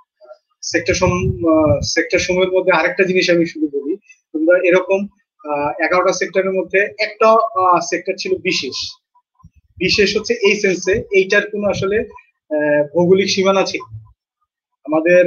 সেক্টর সমূহের মধ্যে আরেকটা জিনিস আমি শুধু বলি, তোমরা এরকম 11টা সেক্টরের মধ্যে একটা সেক্টর ছিল বিশেষ। বিশেষ হচ্ছে এই সেন্সে এইটার কোনো আসলে ভৌগোলিক সীমানা ছিল। আমাদের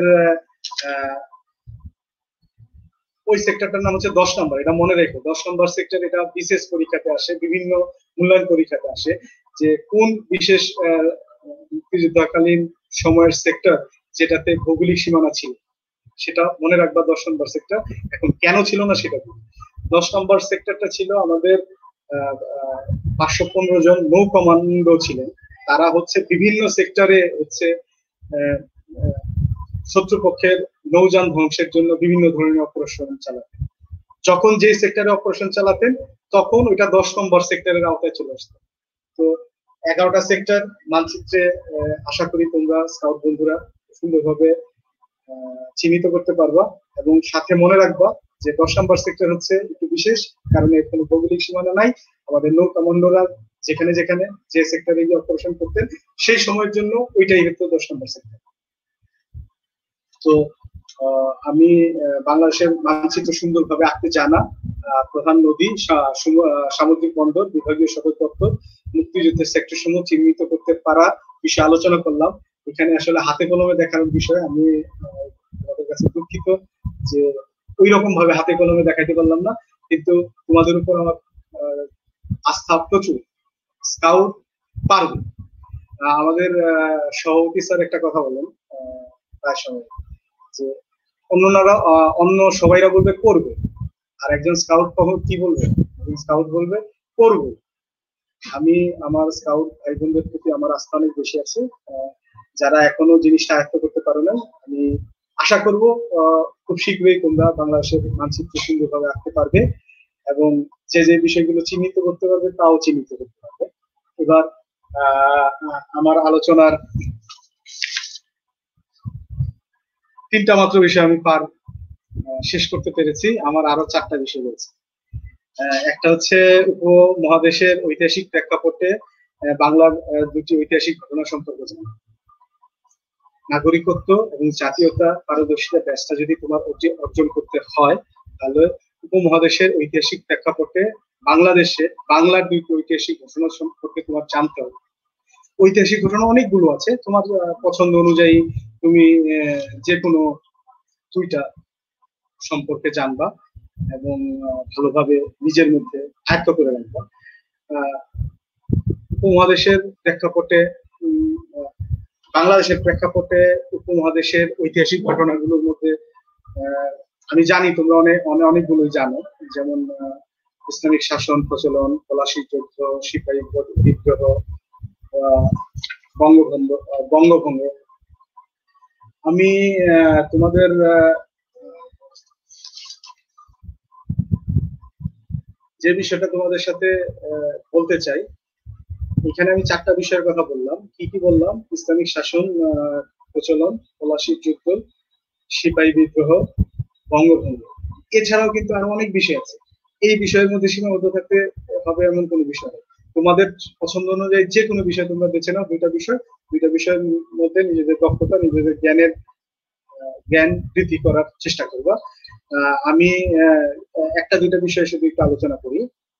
ওই সেক্টরটার নাম হচ্ছে 10 নম্বর, এটা মনে রেখো। 10 নম্বর সেক্টর, এটা বিশেষ পরীক্ষাতে আসে, বিভিন্ন মূল্যায়ন পরীক্ষাতে আসে যে কোন বিশেষ মুক্তিযুদ্ধকালীন সময়ের সেক্টর যেটাতে ভৌগোলিক সীমানা ছিল, সেটা মনে রাখবা 10 নম্বর সেক্টর। এখন কেন ছিল না সেটা বলি। 10 নম্বর সেক্টরটা ছিল আমাদের 515 জন নৌ কমান্ডো ছিলেন। তারা হচ্ছে বিভিন্ন সেক্টরে হচ্ছে শত্রুপক্ষের নৌযান ধ্বংসের জন্য বিভিন্ন ধরনের অপারেশন চালাতেন। যখন যে সেক্টরে অপারেশন চালাতেন তখন ওইটা 10 নম্বর সেক্টরের আওতায় চলে আসতো। তো 11টা সেক্টর মানচিত্রে আশা করি তোমরা স্কাউট বন্ধুরা সুন্দরভাবে চিহ্নিত করতে পারবা এবং সাথে মনে রাখবা যে 10 নম্বর সেক্টর হচ্ছে একটু বিশেষ, কারণ এর কোনো ভৌগোলিক সীমানা নাই। আমাদের নৌ কমান্ডোরা যেখানে যেখানে যে সেক্টরে গিয়ে অপারেশন করতেন সেই সময়ের জন্য ওইটাই হতো 10 নম্বর সেক্টর। তো আমি বাংলাদেশের মানচিত্র সুন্দরভাবে আঁকতে জানা, প্রধান নদী, সামুদ্রিক বন্দর, বিভাগীয় সদর দপ্তর, মুক্তিযুদ্ধের সেক্টর সমূহ চিহ্নিত করতে পারা বিষয়ে আলোচনা করলাম। এখানে আসলে হাতে কলমে দেখানোর বিষয় আমি তোমাদের কাছে দুঃখিত যে ওই রকম ভাবে হাতে কলমে দেখাইতে পারলাম না, কিন্তু তোমাদের উপর আমার আস্থা প্রচুর। স্কাউট পারবে। আমাদের সভাপতি স্যার একটা কথা বলেন প্রায় সময়, যে অন্য সবাইরা বলবে করবে, আর একজন স্কাউট কখন কি বলবে? স্কাউট বলবে করবে। আমি আমার স্কাউট ভাই বোনদের প্রতি আমার আস্থা অনেক বেশি আছে, যারা এখনো জিনিসটা আয়ত্ত করতে পারে না। আমি আশা করব খুব শীঘ্রই তোমরা বাংলাদেশের মানচিত্র সুন্দরভাবে আঁকতে পারবে এবং যে যে বিষয়গুলো চিহ্নিত করতে পারবে তাও চিহ্নিত করতে পারবে। এবার আমার আলোচনার 3টা মাত্র বিষয় আমি শেষ করতে পেরেছি। আমার আরো 4টা বিষয় রয়েছে। একটা হচ্ছে উপমহাদেশের ঐতিহাসিক প্রেক্ষাপটে বাংলার 2টি ঐতিহাসিক ঘটনা সম্পর্কে জানা। নাগরিকত্ব এবং জাতীয়তা পারদর্শিতা ব্যাচটা যদি তোমার অর্জন করতে হয়, তাহলে উপমহাদেশের ঐতিহাসিক প্রেক্ষাপটে বাংলার 2টি ঐতিহাসিক ঘটনা সম্পর্কে তোমার জানতে হবে। ঐতিহাসিক ঘটনা অনেকগুলো আছে, তোমার পছন্দ অনুযায়ী তুমি যে কোনো 2টা সম্পর্কে জানবা এবং ভালোভাবে নিজের মধ্যে আয়ত্ত করে রাখবা। উপমহাদেশের প্রেক্ষাপটে বাংলাদেশের প্রেক্ষাপটে উপমহাদেশের ঐতিহাসিক ঘটনাগুলোর মধ্যে আমি জানি তোমরা অনেকগুলোই জানো, যেমন ইসলামিক শাসন প্রচলন, পলাশীর যুদ্ধ, সিপাহী বিদ্রোহ, বঙ্গভঙ্গ। আমি তোমাদের যে বিষয়টা তোমাদের সাথে বলতে চাই, এখানে আমি 4টা বিষয়ের কথা বললাম। কি কি বললাম? ইসলামিক শাসন প্রচলন, পলাশীর যুদ্ধ, সিপাহী বিদ্রোহ, বঙ্গভঙ্গ। এছাড়াও কিন্তু আরো অনেক বিষয় আছে। এই বিষয়ের মধ্যে সীমাবদ্ধ থাকতে হবে এমন কোনো বিষয় নেই। তোমাদের পছন্দ অনুযায়ী যে কোনো বিষয় তোমরা বেছে নাও। 2টা বিষয়ের মধ্যে নিজেদের দক্ষতা, নিজেদের জ্ঞান বৃদ্ধি করার চেষ্টা করবা। আমি 1টা-2টা বিষয় শুধু একটু আলোচনা করি।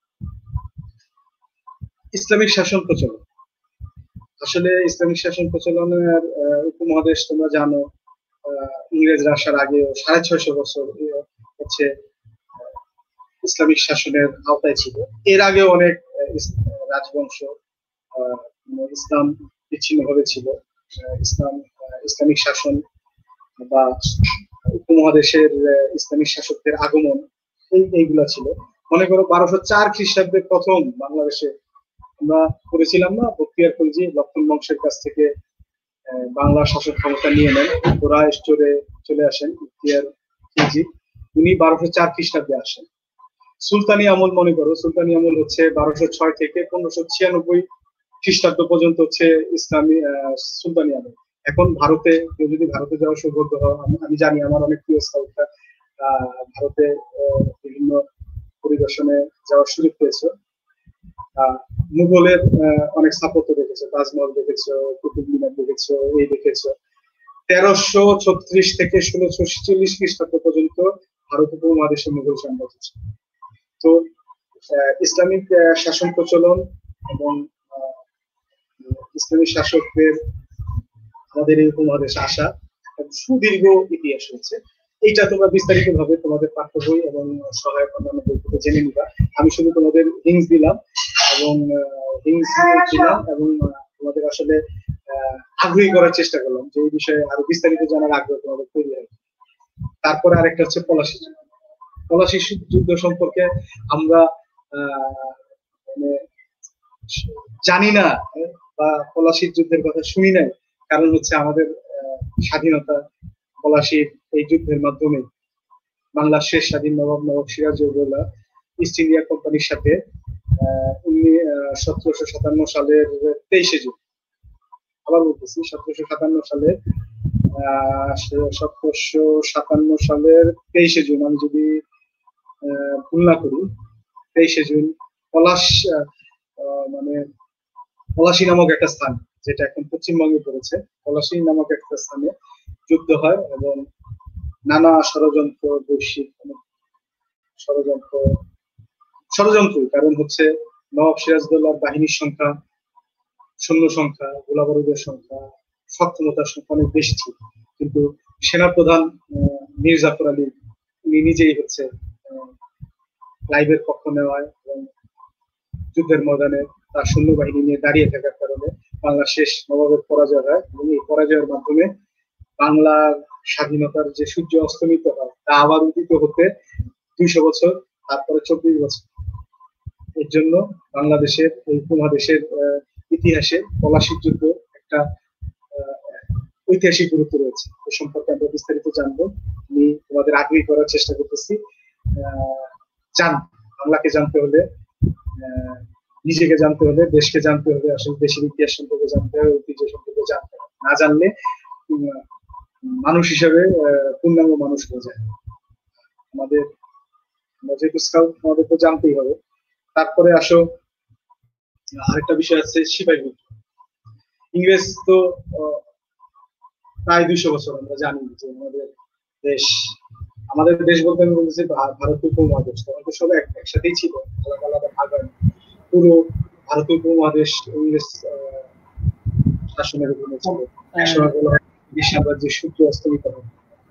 ইসলামিক শাসন প্রচলন। আসলে ইসলামিক শাসন প্রচলনের উপমহাদেশ তোমরা জানো, ইংরেজরা আসার আগে 650 বছর হচ্ছে ইসলামিক শাসনের আওতায় ছিল। এর আগে অনেক রাজবংশ ইসলাম বিচ্ছিন্নভাবে ছিল। ইসলামিক শাসন বা উপমহাদেশের ইসলামিক শাসকদের আগমন এইগুলা ছিল। মনে করো 1204 খ্রিস্টাব্দে প্রথম বাংলাদেশে আমরা করেছিলাম না, বখতিয়ার খলজি লক্ষণ বংশের কাছ থেকে বাংলা শাসক ক্ষমতা নিয়ে নেন। ওরা স্টোরে চলে আসেন বখতিয়ার খলজি, উনি 1204 খ্রিস্টাব্দে আসেন। সুলতানি আমল মনে করো, সুলতানি আমল হচ্ছে 1206 থেকে 1596 খ্রিস্টাব্দ পর্যন্ত হচ্ছে ইসলামী সুলতানি আমল। এখন ভারতে কেউ যদি ভারতে যাওয়ার সৌভাগ্য হয়, আমি জানি আমার অনেক প্রিয় স্কাউটরা ভারতে বিভিন্ন পরিদর্শনে যাওয়ার সুযোগ পেয়েছে। মুঘলের অনেক স্থাপত্য দেখেছো, তাজমহল দেখেছো, কুতুব মিনার দেখেছো, এই দেখেছো। 1336 থেকে 1646 খ্রিস্টাব্দ পর্যন্ত ভারত উপমহাদেশে মুঘল সাম্রাজ্য ছিল। তো ইসলামিক শাসন প্রচলন এবং ইসলামিক শাসকদের আমাদের এই উপমহাদেশে আসা সুদীর্ঘ ইতিহাস রয়েছে। এইটা তোমরা বিস্তারিত ভাবে তোমাদের পাঠ্য বই এবং সহায়ক অন্যান্য বই থেকে জেনে নিবা। আমি শুধু তোমাদের লিঙ্কস দিলাম এবং তোমাদের আসলে আগ্রহী করার চেষ্টা করলাম যে এই বিষয়ে আরো বিস্তারিত জানার আগ্রহ তোমাদের তৈরি হবে। তারপরে আরেকটা হচ্ছে পলাশী যুদ্ধ। পলাশী যুদ্ধ সম্পর্কে আমরা মানে জানি না বা পলাশীর যুদ্ধের কথা শুনি নাই, কারণ হচ্ছে আমাদের স্বাধীনতা পলাশীর এই যুদ্ধের মাধ্যমে বাংলার শেষ স্বাধীন নবাব সিরাজউদ্দৌলা ইস্ট ইন্ডিয়া কোম্পানির সাথে 1757 সালের 23শে জুন, আবার বলতেছি 1757 সালের 23শে জুন, আমি যদি ভুল না করি 23শে জুন পলাশী নামক একটা স্থান, যেটা এখন পশ্চিমবঙ্গে পড়েছে, পলাশী নামক একটা স্থানে যুদ্ধ হয় এবং নানা ষড়যন্ত্র, বৈশ্বিক ষড়যন্ত্র কারণ হচ্ছে নবাব সিরাজউদ্দৌলার বাহিনীর সংখ্যা, সৈন্য সংখ্যা, গোলাবারুদের সংখ্যা সক্ষমতার সংখ্যা অনেক বেশি ছিল, কিন্তু সেনাপ্রধান মীর জাফর আলী উনি নিজেই হচ্ছে লাইভের পক্ষ নেওয়ায় এবং যুদ্ধের ময়দানে তার সৈন্যবাহিনী নিয়ে দাঁড়িয়ে থাকার কারণে বাংলা শেষ নবাবের পরাজয় হয়, এবং এই পরাজয়ের মাধ্যমে বাংলার স্বাধীনতার যে সূর্য অস্তমিত হয় তা আবার উদিত হতে 200 বছর, তারপরে 24 বছর। এর জন্য বাংলাদেশের এই উপমহাদেশের ইতিহাসে পলাশীর যুদ্ধ একটা ঐতিহাসিক গুরুত্ব রয়েছে। এ সম্পর্কে আমরা বিস্তারিত জানবো। আমি তোমাদের আগ্রহী করার চেষ্টা করতেছি। বাংলাকে জানতে হলে, নিজেকে জানতে হলে, দেশকে জানতে হলে, আসলে দেশের ইতিহাস সম্পর্কে জানতে হবে, ঐতিহ্য সম্পর্কে জানতে হবে। না জানলে মানুষ হিসেবে পূর্ণাঙ্গ মানুষ হয়ে যায়। আমরা যেহেতু স্কাউট, আমাদের তো জানতেই হবে। তারপরে আসো আরেকটা বিষয় আছে সিপাহী বিদ্রোহ। ইংরেজ তো প্রায় 200 বছর আমরা জানি যে আমাদের দেশ বলতে আমি বলতেছি ভারতীয় উপমহাদেশ, তখন তো সব একসাথেই ছিল, আলাদা আলাদা ভাগ হয়। পুরো ভারতীয় উপমহাদেশ ইংরেজ শাসনের অধীনে ছিল। একসময় বলা হয় ব্রিটিশ সাম্রাজ্যের সূর্য অস্তমিত হয়।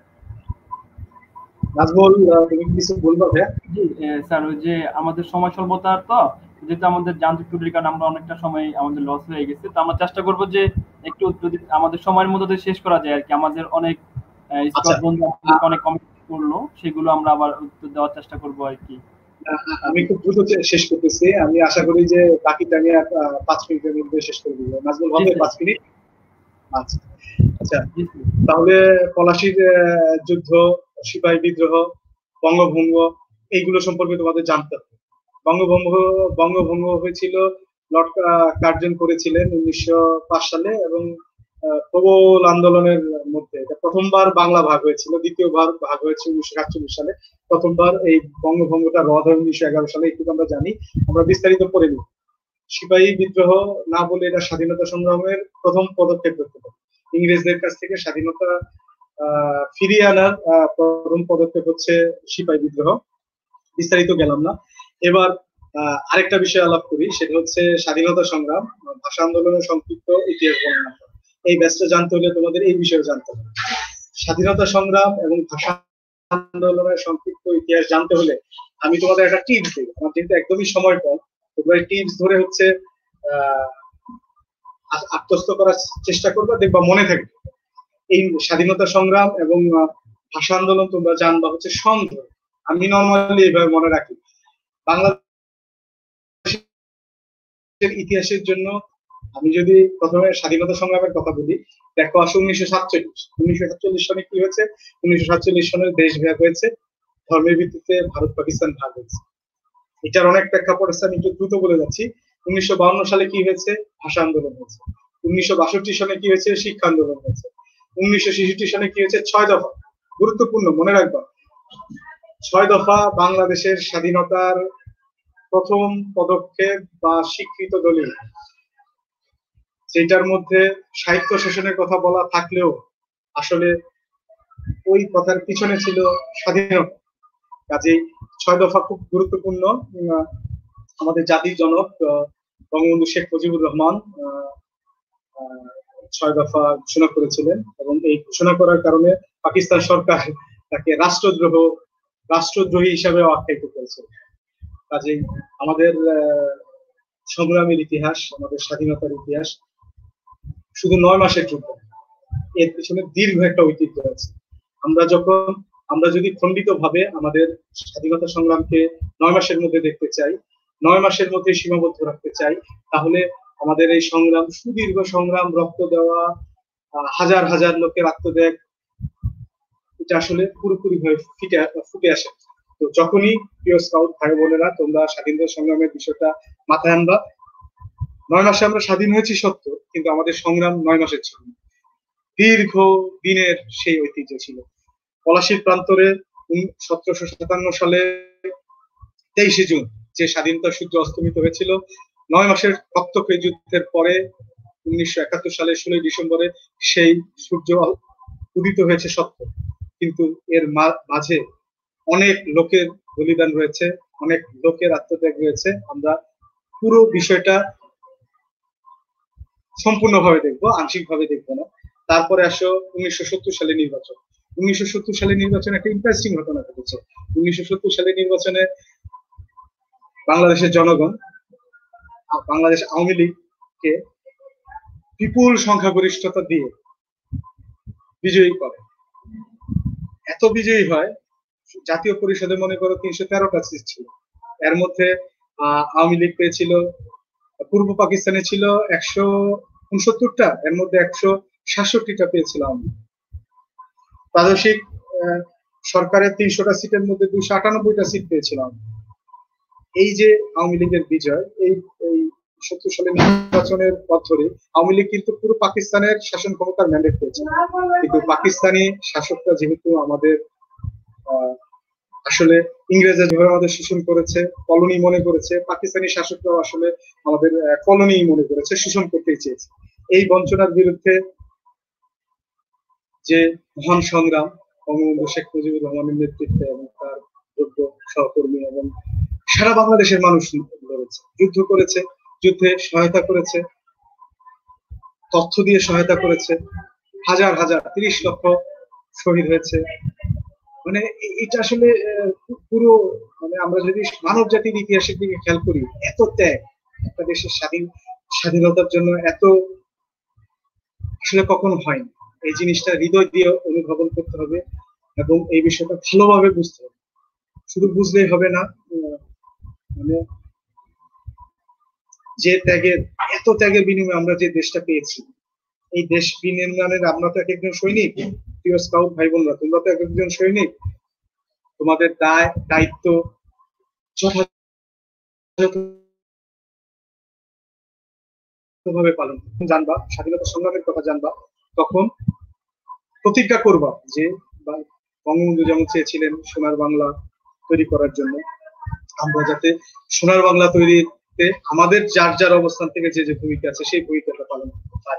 নাজমুল, তুমি কিছু বলবা? জি স্যার, ওই যে আমাদের সময় স্বল্পতার তো, যেহেতু আমাদের যান্ত্রিক ত্রুটির কারণে আমরা অনেকটা সময় আমাদের লস হয়ে গেছে, তো আমরা চেষ্টা করবো যে একটু যদি আমাদের সময়ের মধ্যে শেষ করা যায় আর কি। আমাদের অনেক স্কট বন্ধু অনেক কমেন্ট করলো, সেগুলো আমরা আবার উত্তর দেওয়ার চেষ্টা করবো আর কি। আমি খুব দ্রুত শেষ করতেছি। আমি আশা করি যে বাকিটা আমি 5 মিনিটের মধ্যে শেষ করে দিব। নাজমুল, হবে 5 মিনিট? আচ্ছা আচ্ছা, তাহলে পলাশীর যুদ্ধ, সিপাহী বিদ্রোহ, বঙ্গভঙ্গ, এইগুলো সম্পর্কে তোমাদের জানতে হবে। বঙ্গভঙ্গ হয়েছিল, লর্ড কার্জন করেছিলেন 1905 সালে, এবং প্রবল আন্দোলনের মধ্যে এটা প্রথমবার বাংলা ভাগ হয়েছিল। দ্বিতীয়বার ভাগ হয়েছে 1947 সালে। প্রথমবার এই বঙ্গভঙ্গটা রদ হয় 1911 সালে, একটু আমরা জানি, আমরা বিস্তারিত পড়ে নিই। সিপাহী বিদ্রোহ না বলে এটা স্বাধীনতা সংগ্রামের প্রথম পদক্ষেপ করতে পারে। ইংরেজদের কাছ থেকে স্বাধীনতা ফিরিয়ে আনার প্রথম পদক্ষেপ হচ্ছে সিপাহী বিদ্রোহ। বিস্তারিত গেলাম না। এবার আরেকটা বিষয় আলাপ করি, সেটা হচ্ছে স্বাধীনতা সংগ্রাম, ভাষা আন্দোলনের সংক্ষিপ্ত ইতিহাস বর্ণনা। এই ব্যাচটা জানতে হলে তোমাদের এই বিষয়ে জানতে হবে। স্বাধীনতা সংগ্রাম এবং ভাষা আন্দোলনের সংক্ষিপ্ত ইতিহাস জানতে হলে আমি তোমাদের একটা টিপস দিই। আমার যেহেতু একদমই সময় কম, তোমরা টিপস ধরে হচ্ছে আত্মস্থ করার চেষ্টা করবা, দেখবা মনে থাকবে। এই স্বাধীনতা সংগ্রাম এবং ভাষা আন্দোলন তোমরা জানবা হচ্ছে সংঘ। আমি নর্মালি এইভাবে মনে রাখি। বাংলাদেশের ইতিহাসের জন্য আমি যদি প্রথমে স্বাধীনতা সংগ্রামের কথা বলি, দেখো আসো 1947 সনে কি হয়েছে? 1947 সনে দেশ ভাগ হয়েছে, ধর্মের ভিত্তিতে ভারত পাকিস্তান ভাগ হয়েছে। এটার অনেক প্রেক্ষাপট আছে, আমি একটু দ্রুত বলে যাচ্ছি। 1952 সালে কি হয়েছে? ভাষা আন্দোলন হয়েছে। 1962 সনে কি হয়েছে? শিক্ষা আন্দোলন হয়েছে। 1966 সনে কি হয়েছে? 6 দফা। গুরুত্বপূর্ণ, মনে রাখবা। 6 দফা বাংলাদেশের স্বাধীনতার প্রথম পদক্ষেপ বা স্বীকৃত দলিল। যেটার মধ্যে সাহিত্য শাসনের কথা বলা থাকলেও আসলে ওই কথার পিছনে ছিল স্বাধীনতা। কাজেই 6 দফা খুব গুরুত্বপূর্ণ। আমাদের জাতির জনক বঙ্গবন্ধু শেখ মুজিবুর রহমান 6 দফা ঘোষণা করেছিলেন, এবং এই ঘোষণা করার কারণে পাকিস্তান সরকার তাকে রাষ্ট্রদ্রোহী হিসাবে আখ্যায়িত করেছে। কাজেই আমাদের সংগ্রামের ইতিহাস, আমাদের স্বাধীনতার ইতিহাস শুধু 9 মাসের যুদ্ধ, এর পিছনে দীর্ঘ একটা ঐতিহ্য আছে। আমরা যদি খণ্ডিত ভাবে আমাদের স্বাধীনতা সংগ্রামকে 9 মাসের মধ্যে দেখতে চাই, 9 মাসের মধ্যে সীমাবদ্ধ রাখতে চাই, তাহলে আমাদের এই সংগ্রাম, সুদীর্ঘ সংগ্রাম, রক্ত দেওয়া, হাজার হাজার লোকের আত্মত্যাগ, এটা আসলে পুরোপুরি ভাবে ফুটে আসে। তো যখনই প্রিয় স্কাউট ভাই বোনেরা তোমরা স্বাধীনতা সংগ্রামের বিষয়টা মাথায় আনবা, 9 মাসে আমরা স্বাধীন হয়েছি সত্য, কিন্তু আমাদের সংগ্রাম 9 মাসের ছিল, দীর্ঘ দিনের সেই ঐতিহ্য ছিল। পলাশীর প্রান্তরে 1757 সালে 23শে জুন যে স্বাধীনতার সূর্য অস্তমিত হয়েছিল, 9 মাসের রক্তক্ষয়ী যুদ্ধের পরে 1971 সালের 16 ডিসেম্বরে সেই সূর্য উদিত হয়েছে সত্য, কিন্তু এর মাঝে অনেক লোকের বলিদান রয়েছে, অনেক লোকের আত্মত্যাগ রয়েছে। আমরা পুরো বিষয়টা সম্পূর্ণভাবে দেখবো, আংশিকভাবে দেখবো না। তারপরে আসো 1970 সালে নির্বাচন। 1970 সালে নির্বাচনে একটা ইন্টারেস্টিং ঘটনা ঘটেছে। 1970 সালে নির্বাচনে বাংলাদেশের জনগণ বাংলাদেশ আওয়ামী লীগকে বিপুল সংখ্যাগরিষ্ঠতা দিয়ে বিজয়ী করে। এত বিজয়ী হয়, জাতীয় পরিষদে মনে করো 313টা সিট ছিল। এর মধ্যে আওয়ামী লীগ পেয়েছিল, পূর্ব পাকিস্তানে ছিল 169টা, এর মধ্যে 166টা পেয়েছিল আওয়ামী লীগ। প্রাদেশিক সরকারের 300টা সিটের মধ্যে 298টা সিট পেয়েছিলাম। এই যে আওয়ামী লীগের বিজয়, এই 70 সালের নির্বাচনের পর ধরে আওয়ামী লীগ কিন্তু পুরো পাকিস্তানের শাসন ক্ষমতার ম্যান্ডেট পেয়েছে। কিন্তু পাকিস্তানি শাসকরা যেহেতু আমাদের আসলে ইংরেজরা যেভাবে আমাদের শোষণ করেছে, কলোনি মনে করেছে, পাকিস্তানি শাসকরাও আসলে আমাদের কলোনি মনে করেছে, শোষণ করতেই চেয়েছে। এই বঞ্চনার বিরুদ্ধে যে মহান সংগ্রাম বঙ্গবন্ধু শেখ মুজিবুর রহমানের নেতৃত্বে এবং তার যোগ্য সহকর্মী এবং সারা বাংলাদেশের মানুষ লড়েছে, যুদ্ধ করেছে, যুদ্ধে সহায়তা করেছে, তথ্য দিয়ে সহায়তা করেছে, হাজার হাজার 30 লক্ষ শহীদ হয়েছে। মানে এটা আসলে পুরো, মানে আমরা যদি মানব জাতির ইতিহাসের দিকে খেয়াল করি, এত ত্যাগ একটা দেশের স্বাধীনতার জন্য এত আসলে কখনো হয়নি। এই জিনিসটা হৃদয় দিয়ে অনুধাবন করতে হবে এবং এই বিষয়টা ভালোভাবে বুঝতে হবে। শুধু বুঝলেই হবে না, মানে যে ত্যাগের, এত ত্যাগের বিনিময়ে আমরা যে দেশটা পেয়েছি, এই দেশ বিনির্মাণের আমরা তো এক একজন সৈনিক। প্রিয় স্কাউট ভাই বোনরা, তোমরা তো এক একজন সৈনিক। তোমাদের দায়িত্ব যথাযথভাবে পালন জানবা, স্বাধীনতা সংগ্রামের কথা জানবা, তখন প্রতিজ্ঞা করবা যে বঙ্গবন্ধু যেমন চেয়েছিলেন সোনার বাংলা তৈরি করার জন্য, আমরা যাতে সোনার বাংলা তৈরিতে আমাদের যার যার অবস্থান থেকে যে যে ভূমিকা আছে সেই ভূমিকাটা পালন করতে পারি।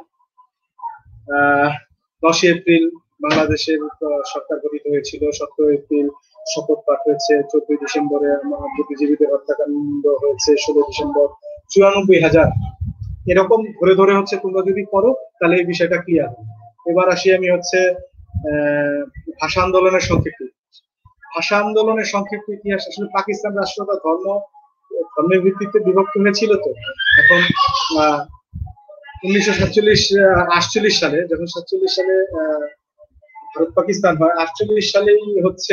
10 এপ্রিল বাংলাদেশের সরকার গঠিত হয়েছিল, 17 এপ্রিল শপথ পাঠ হয়েছে, 14 ডিসেম্বরে বুদ্ধিজীবীদের হত্যাকাণ্ড হয়েছে, 16 ডিসেম্বর 94,000। এরকম ধরে ধরে হচ্ছে তোমরা যদি করো তাহলে এই বিষয়টা ক্লিয়ার হবে। এবার আসি আমি হচ্ছে ভাষা আন্দোলনের সংক্ষিপ্ত। ভাষা আন্দোলনের সংক্ষিপ্ত ইতিহাস। আসলে পাকিস্তান রাষ্ট্রটা ধর্মের ভিত্তিতে বিভক্ত হয়েছিল। তো এখন 1948 সালে, যখন 47 সালে ভারত পাকিস্তান হয়, 48 সালেই হচ্ছে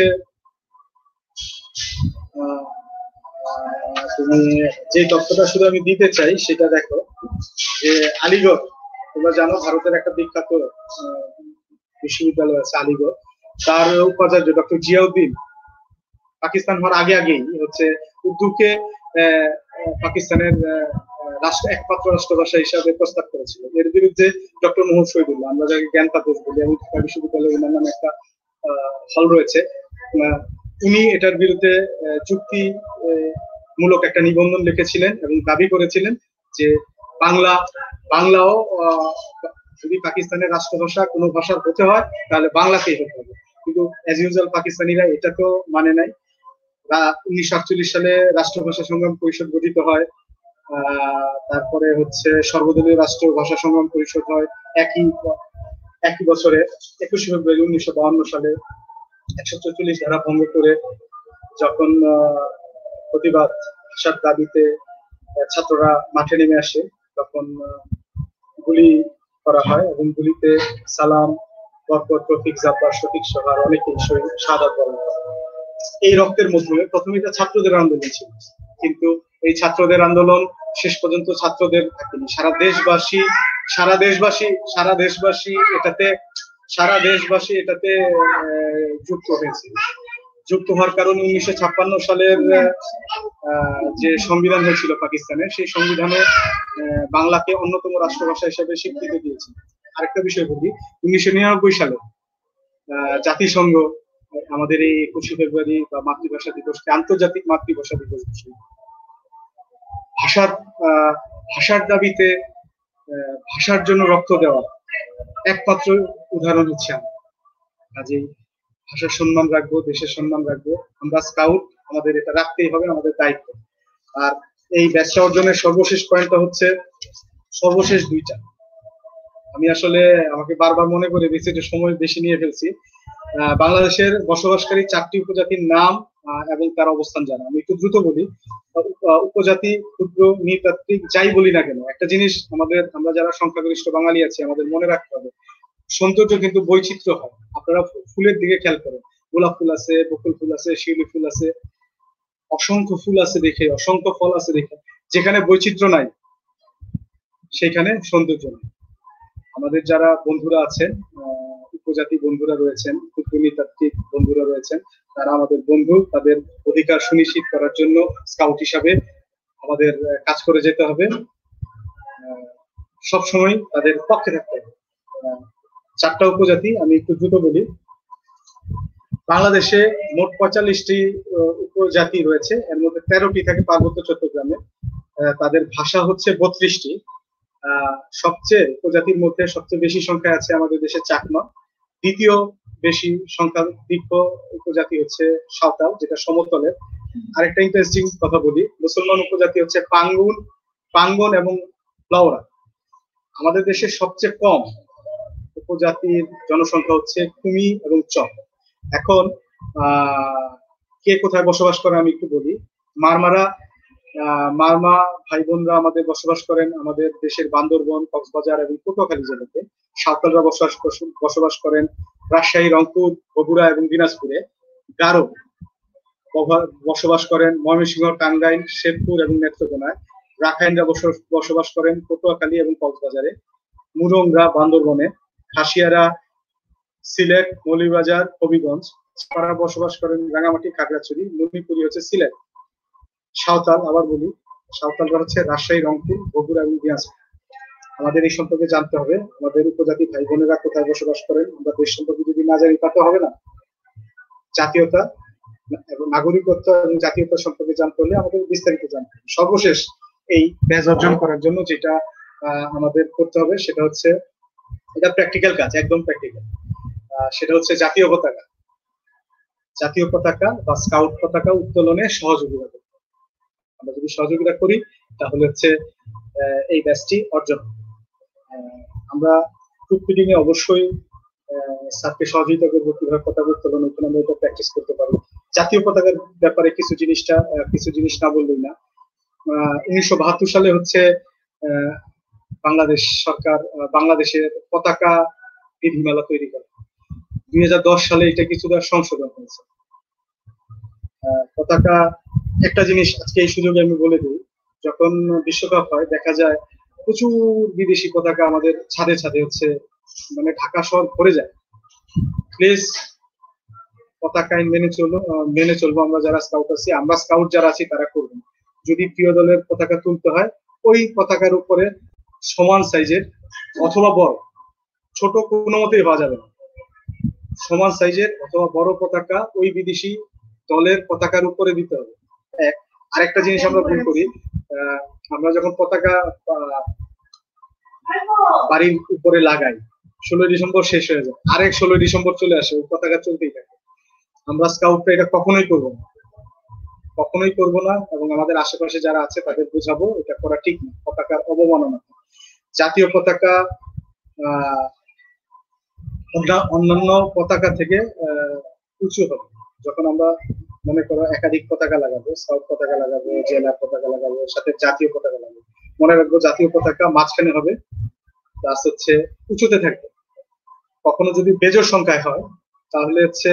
তুমি যে তথ্যটা শুধু আমি দিতে চাই সেটা দেখো, যে আলিগড়, তোমরা জানো ভারতের একটা বিখ্যাত বিশ্ববিদ্যালয় আছে আলিগড়, তার উপাচার্য ডক্টর জিয়াউদ্দিন পাকিস্তান হওয়ার আগেই হচ্ছে উর্দুকে পাকিস্তানের একমাত্র রাষ্ট্রভাষা হিসাবে প্রস্তাব করেছিল। এর বিরুদ্ধে ডক্টর মোহাম্মদ শহীদুল্লাহ, আমরা যাকে জ্ঞান তাপস বলি, এবং ঢাকা বিশ্ববিদ্যালয়ের নামে একটা হল রয়েছে, উনি এটার বিরুদ্ধে যুক্তিমূলক একটা নিবন্ধন লিখেছিলেন এবং দাবি করেছিলেন যে বাংলাও যদি পাকিস্তানের রাষ্ট্রভাষা কোনো ভাষার হতে হয় তাহলে বাংলাতেই হতে হবে। কিন্তু অ্যাজ ইউজুয়াল পাকিস্তানিরা এটা তো মানে নাই। 1948 সালে রাষ্ট্রভাষা সংগ্রাম পরিষদ গঠিত হয়, তারপরে হচ্ছে সর্বদলীয় রাষ্ট্র ভাষা সংগ্রাম পরিষদ হয় একই বছরে 21 ফেব্রুয়ারি 1952 সালে। 144 ধারা ভঙ্গ করে যখন প্রতিবাদ ভাষার দাবিতে ছাত্ররা মাঠে নেমে আসে, তখন গুলি করা হয় এবং গুলিতে সালাম, বরকত, রফিক, জাব্বার, শফিক সহ অনেকেই শাহাদাত বরণ করে। এই রক্তের মধ্যে প্রথমে এটা ছাত্রদের আন্দোলন ছিল, কিন্তু এই ছাত্রদের আন্দোলন শেষ পর্যন্ত ছাত্রদের থাকেনি, সারা দেশবাসী এটাতে যুক্ত হয়েছে। যুক্ত হওয়ার কারণে 1956 সালের যে সংবিধান হয়েছিল পাকিস্তানের, সেই সংবিধানে বাংলাকে অন্যতম রাষ্ট্রভাষা হিসেবে স্বীকৃতি দিয়েছে। আরেকটা বিষয় বলি, 1999 সালে জাতিসংঘ আমাদের এই 21 ফেব্রুয়ারি বা মাতৃভাষা দিবসকে আন্তর্জাতিক মাতৃভাষা দিবস ঘোষণা। ভাষার দাবিতে ভাষার জন্য রক্ত দেওয়া একমাত্র উদাহরণ হচ্ছে আমরা। কাজেই ভাষার সম্মান রাখবো, দেশের সম্মান রাখবো। আমরা স্কাউট, আমাদের এটা রাখতেই হবে, আমাদের দায়িত্ব। আর এই ব্যবসা অর্জনের সর্বশেষ পয়েন্টটা হচ্ছে, সর্বশেষ দুইটা, আমি আসলে আমাকে বারবার মনে করে দিচ্ছি যে সময় বেশি নিয়ে ফেলছি। বাংলাদেশের বসবাসকারী 4টি উপজাতির নাম এবং তার অবস্থান জানা। আমি একটু দ্রুত বলি। উপজাতি, ক্ষুদ্র, নৃতাত্ত্বিক, যাই বলি না কেন, একটা জিনিস আমরা যারা সংখ্যাগরিষ্ঠ বাঙালি আছি আমাদের মনে রাখতে হবে, সৌন্দর্য কিন্তু বৈচিত্র্য হয়। আপনারা ফুলের দিকে খেয়াল করেন, গোলাপ ফুল আছে, বকুল ফুল আছে, শিউলি ফুল আছে, অসংখ্য ফুল আছে দেখে, অসংখ্য ফল আছে দেখে। যেখানে বৈচিত্র্য নাই সেখানে সৌন্দর্য নেই। আমাদের যারা বন্ধুরা আছেন, উপজাতি বন্ধুরা রয়েছেন, ক্ষুদ্র নৃতাত্ত্বিক বন্ধুরা রয়েছেন, তারা আমাদের বন্ধু। তাদের অধিকার সুনিশ্চিত করার জন্য স্কাউট হিসাবে আমাদের কাজ করে যেতে হবে, সবসময় তাদের পক্ষে থাকতে হবে। 4টা উপজাতি আমি একটু দ্রুত বলি। বাংলাদেশে মোট 45টি উপজাতি রয়েছে, এর মধ্যে 13টি থাকে পার্বত্য চট্টগ্রামে। তাদের ভাষা হচ্ছে 32টি। সবচেয়ে উপজাতির মধ্যে সবচেয়ে বেশি সংখ্যায় আছে আমাদের দেশে চাকমা। দ্বিতীয় বেশি সংখ্যাধিক্য উপজাতি হচ্ছে সাঁওতাল, যেটা সমতলের। আরেকটা ইন্টারেস্টিং কথা বলি, মুসলমান উপজাতি হচ্ছে পাঙ্গন এবং লাউরা। আমাদের দেশে সবচেয়ে কম উপজাতির জনসংখ্যা হচ্ছে কুমি এবং চক। এখন কে কোথায় বসবাস করে আমি একটু বলি। মারমা ভাই বোনরা আমাদের বসবাস করেন আমাদের দেশের বান্দরবন, কক্সবাজার এবং পটুয়াখালী জেলাতে। সাঁওতালরা বসবাস করেন রাজশাহী, রংপুর, বগুড়া এবং দিনাজপুরে। গারো বসবাস করেন ময়মনসিংহ, টাঙ্গাইল, শেরপুর এবং নেত্রকোনায়। রাখাইনরা বসবাস করেন পটুয়াখালী এবং কক্সবাজারে। মুরংরা বান্দরবনে। খাসিয়ারা সিলেট, মৌলভীবাজার, হবিগঞ্জ। তারা বসবাস করেন রাঙামাটি, খাগড়াছড়ি। মণিপুরি হচ্ছে সিলেট। সাঁওতাল আবার বলি, সাঁওতালরা হচ্ছে রাজশাহী, রংপুর, বগুড়া এবং দিনাজপুর। আমাদের এই সম্পর্কে জানতে হবে, আমাদের উপজাতি ভাই বোনেরা কোথায় বসবাস করেন। আমরা দেশ সম্পর্কে যদি না জানি তা তো হবে না। জাতীয়তা এবং নাগরিকত্ব এবং জাতীয়তা সম্পর্কে জানতে হলে আমাদের বিস্তারিত জানতে হবে। সর্বশেষ এই ব্যাজ অর্জন করার জন্য যেটা আমাদের করতে হবে সেটা হচ্ছে, এটা প্র্যাকটিক্যাল কাজ, একদম প্র্যাকটিক্যাল। সেটা হচ্ছে জাতীয় পতাকা বা স্কাউট পতাকা উত্তোলনে সহযোগিতা করতে। আমরা যদি সহযোগিতা করি তাহলে হচ্ছে এই ব্যাচটি অর্জন। আমরা গ্রুপ ফিডিং এ অবশ্যই স্যারকে সহযোগিতা করবো কিভাবে পতাকা উত্তোলন, ওখানে আমরা এটা প্র্যাকটিস করতে পারবো। জাতীয় পতাকার ব্যাপারে কিছু জিনিস না বললেই না। 1972 সালে হচ্ছে বাংলাদেশ সরকার বাংলাদেশের পতাকা বিধিমালা তৈরি করে। 2010 সালে এটা কিছুটা সংশোধন হয়েছে। পতাকা একটা জিনিস আজকে এই সুযোগে আমি বলে দিই, যখন বিশ্বকাপ হয় দেখা যায় প্রচুর বিদেশি পতাকা আমাদের ছাদে হচ্ছে, মানে ঢাকা শহর ভরে যায়। প্লিজ পতাকা মেনে চলবো আমরা যারা স্কাউট আছি। আমরা স্কাউট যারা আছি তারা করবো। যদি প্রিয় দলের পতাকা তুলতে হয়, ওই পতাকার উপরে সমান সাইজের অথবা বড়, ছোট কোনো মতেই হওয়া যাবে না, সমান সাইজের অথবা বড় পতাকা ওই বিদেশি দলের পতাকার উপরে দিতে হবে। আরেকটা জিনিস আমরা ভুল করি, আমরা যখন পতাকা বাড়ির উপরে লাগাই 16 ডিসেম্বর শেষ হয়ে যায়, আরেক 16 ডিসেম্বর চলে আসে, ওই পতাকা চলতেই থাকে। আমরা স্কাউটরা এটা কখনোই করবো না এবং আমাদের আশেপাশে যারা আছে তাদের বোঝাবো এটা করা ঠিক না, পতাকার অবমাননা। জাতীয় পতাকা অন্যান্য পতাকা থেকে উঁচু হবে। যখন আমরা মনে করো একাধিক পতাকা লাগাবো, স্কাউট পতাকা লাগাবো, জেলা পতাকা লাগাবো, সাথে জাতীয় পতাকা লাগাবো, মনে রাখবো জাতীয় পতাকা মাঝখানে হবে, প্লাস হচ্ছে উঁচুতে থাকবে। কখনো যদি বেজোড় সংখ্যায় হয় তাহলে হচ্ছে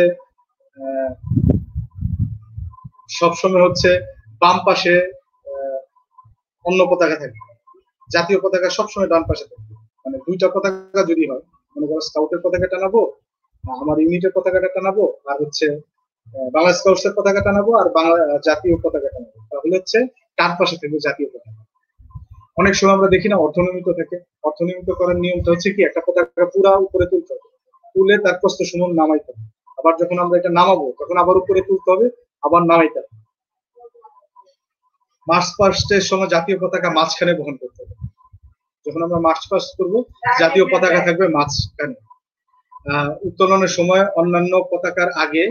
সবসময় হচ্ছে বাম পাশে অন্য পতাকা থাকবে, জাতীয় পতাকা সবসময় ডান পাশে থাকবে। মানে দুইটা পতাকা যদি হয়, মনে করো স্কাউটের পতাকা টানাবো, আমার ইউনিটের পতাকাটা টানাবো, আর হচ্ছে বাংলা স্কাউটসের পতাকা টানাবো, আর বাংলা জাতীয় পতাকা টানাবো, তাহলে হচ্ছে ডান পাশে থাকবে জাতীয় পতাকা। অনেক সময় আমরা দেখি না অর্ধনিয়মিত থাকে। অর্ধনিয়মিত করার নিয়মটা হচ্ছে কি, একটা পতাকা পুরা উপরে তুলতে হবে, তুলে তার প্রস্থ সমান নামাইতে হবে। আবার যখন আমরা এটা নামাবো তখন আবার উপরে তুলতে হবে, আবার নামাইতে হবে। মার্চ পাস্টের সময় জাতীয় পতাকা মাঝখানে বহন করতে হবে। যখন আমরা মার্চ পাস্ট করবো জাতীয় পতাকা থাকবে মাঝখানে। উত্তোলনের সময় অন্যান্য পতাকার আগে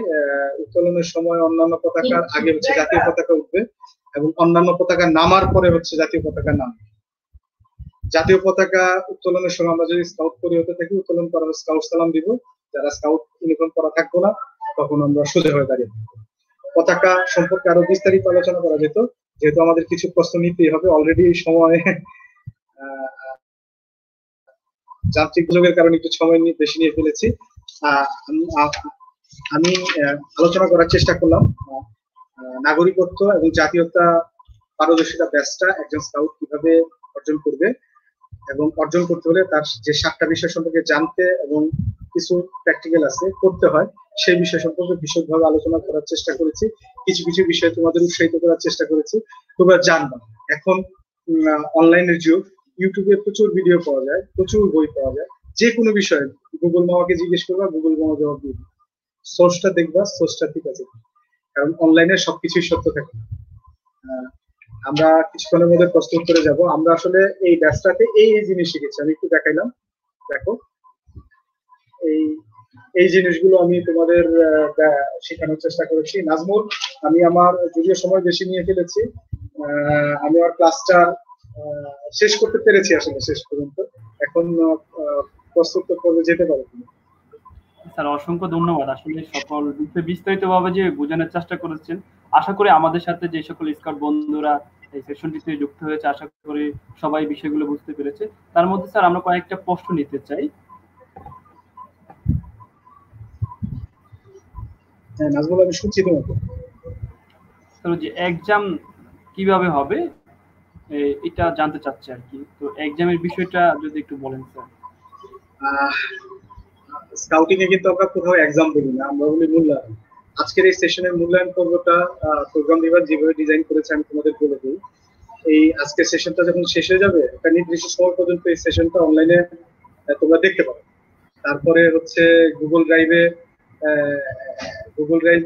হচ্ছে জাতীয় পতাকা উঠবে এবং অন্যান্য পতাকা নামার পরে হচ্ছে জাতীয় পতাকা নামবে। জাতীয় পতাকা উত্তোলনের সময় আমরা যদি স্কাউট করি হতে থাকি, উত্তোলন করার স্কাউট সালাম দিব, যারা স্কাউট ইউনিফর্ম পরা থাকবো না তখন আমরা সোজা হয়ে দাঁড়িয়ে থাকবো। পতাকা সম্পর্কে আরো বিস্তারিত আলোচনা করা যেত, যেহেতু আমাদের কিছু প্রশ্ন নিতেই হবে, অলরেডি সময় যান্ত্রিক যোগের কারণে একটু সময় বেশি নিয়ে ফেলেছি। আমি আলোচনা করার চেষ্টা করলাম নাগরিকত্ব এবং জাতীয়তা পারদর্শিতা ব্যাচটা একজন স্কাউট কিভাবে অর্জন করবে, এবং অর্জন করতে হলে তার যে 7টা বিষয় সম্পর্কে জানতে এবং কিছু প্র্যাকটিক্যাল আছে করতে হয়, সেই বিষয় সম্পর্কে বিশদভাবে আলোচনা করার চেষ্টা করেছি। কিছু কিছু বিষয় তোমাদের উৎসাহিত করার চেষ্টা করেছি, তোমরা জানবা। এখন অনলাইনের যুগ, ইউটিউবে প্রচুর ভিডিও পাওয়া যায়, প্রচুর বই পাওয়া যায়, যে কোনো বিষয়ে গুগল মামাকে জিজ্ঞেস করবা, গুগল মামা জবাব দিবে। সোর্সটা দেখবা, সোর্সটা ঠিক আছে, কারণ অনলাইনে সবকিছুই সত্য থাকে। আমরা কিছুক্ষণের মধ্যে প্রস্তুত করে যাব। আমরা আসলে এই ব্যাচটাতে এই জিনিস শিখেছি, আমি একটু দেখাইলাম, দেখো এই এই জিনিসগুলো আমি তোমাদের শেখানোর চেষ্টা করেছি। নাজমুল, আমি আমার যদিও সময় বেশি নিয়ে ফেলেছি, আমি আমার ক্লাসটা শেষ করতে পেরেছি আসলে শেষ পর্যন্ত। এখন প্রস্তুত করতে যেতে পারো তুমি। স্যার অসংখ্য ধন্যবাদ। আসলে সকল বিষয় বিস্তারিতভাবে যে বোঝানোর চেষ্টা করেছেন, আশা করি আমাদের সাথে যে সকল স্কাউট বন্ধুরা এই সেশনটিতে যুক্ত হয়েছে, আশা করি সবাই বিষয়গুলো বুঝতে পেরেছে। তার মধ্যে স্যার আমরা কয়েকটা প্রশ্ন নিতে চাই। হ্যাঁ নাজমুল, আমি শুনছি তোমাকে। স্যার যে এক্সাম কিভাবে হবে এটা জানতে চাচ্ছি আর কি। তো এক্সামের বিষয়টা যদি একটু বলেন স্যার। স্কাউটিং এ কিন্তু আমরা কোথাও এক্সাম বলি না, আমরা বলি মূল্যায়ন। আজকের এই সেশনের মূল্যায়ন পর্বটা প্রোগ্রাম বিভাগ যেভাবে ডিজাইন করেছে আমি তোমাদের বলে দিই। এই আজকের সেশনটা যখন শেষ হয়ে যাবে, একটা নির্দিষ্ট সময় পর্যন্ত এই সেশনটা অনলাইনে তোমরা দেখতে পারো। তারপরে হচ্ছে গুগল ড্রাইভে, গুগল ড্রাইভ,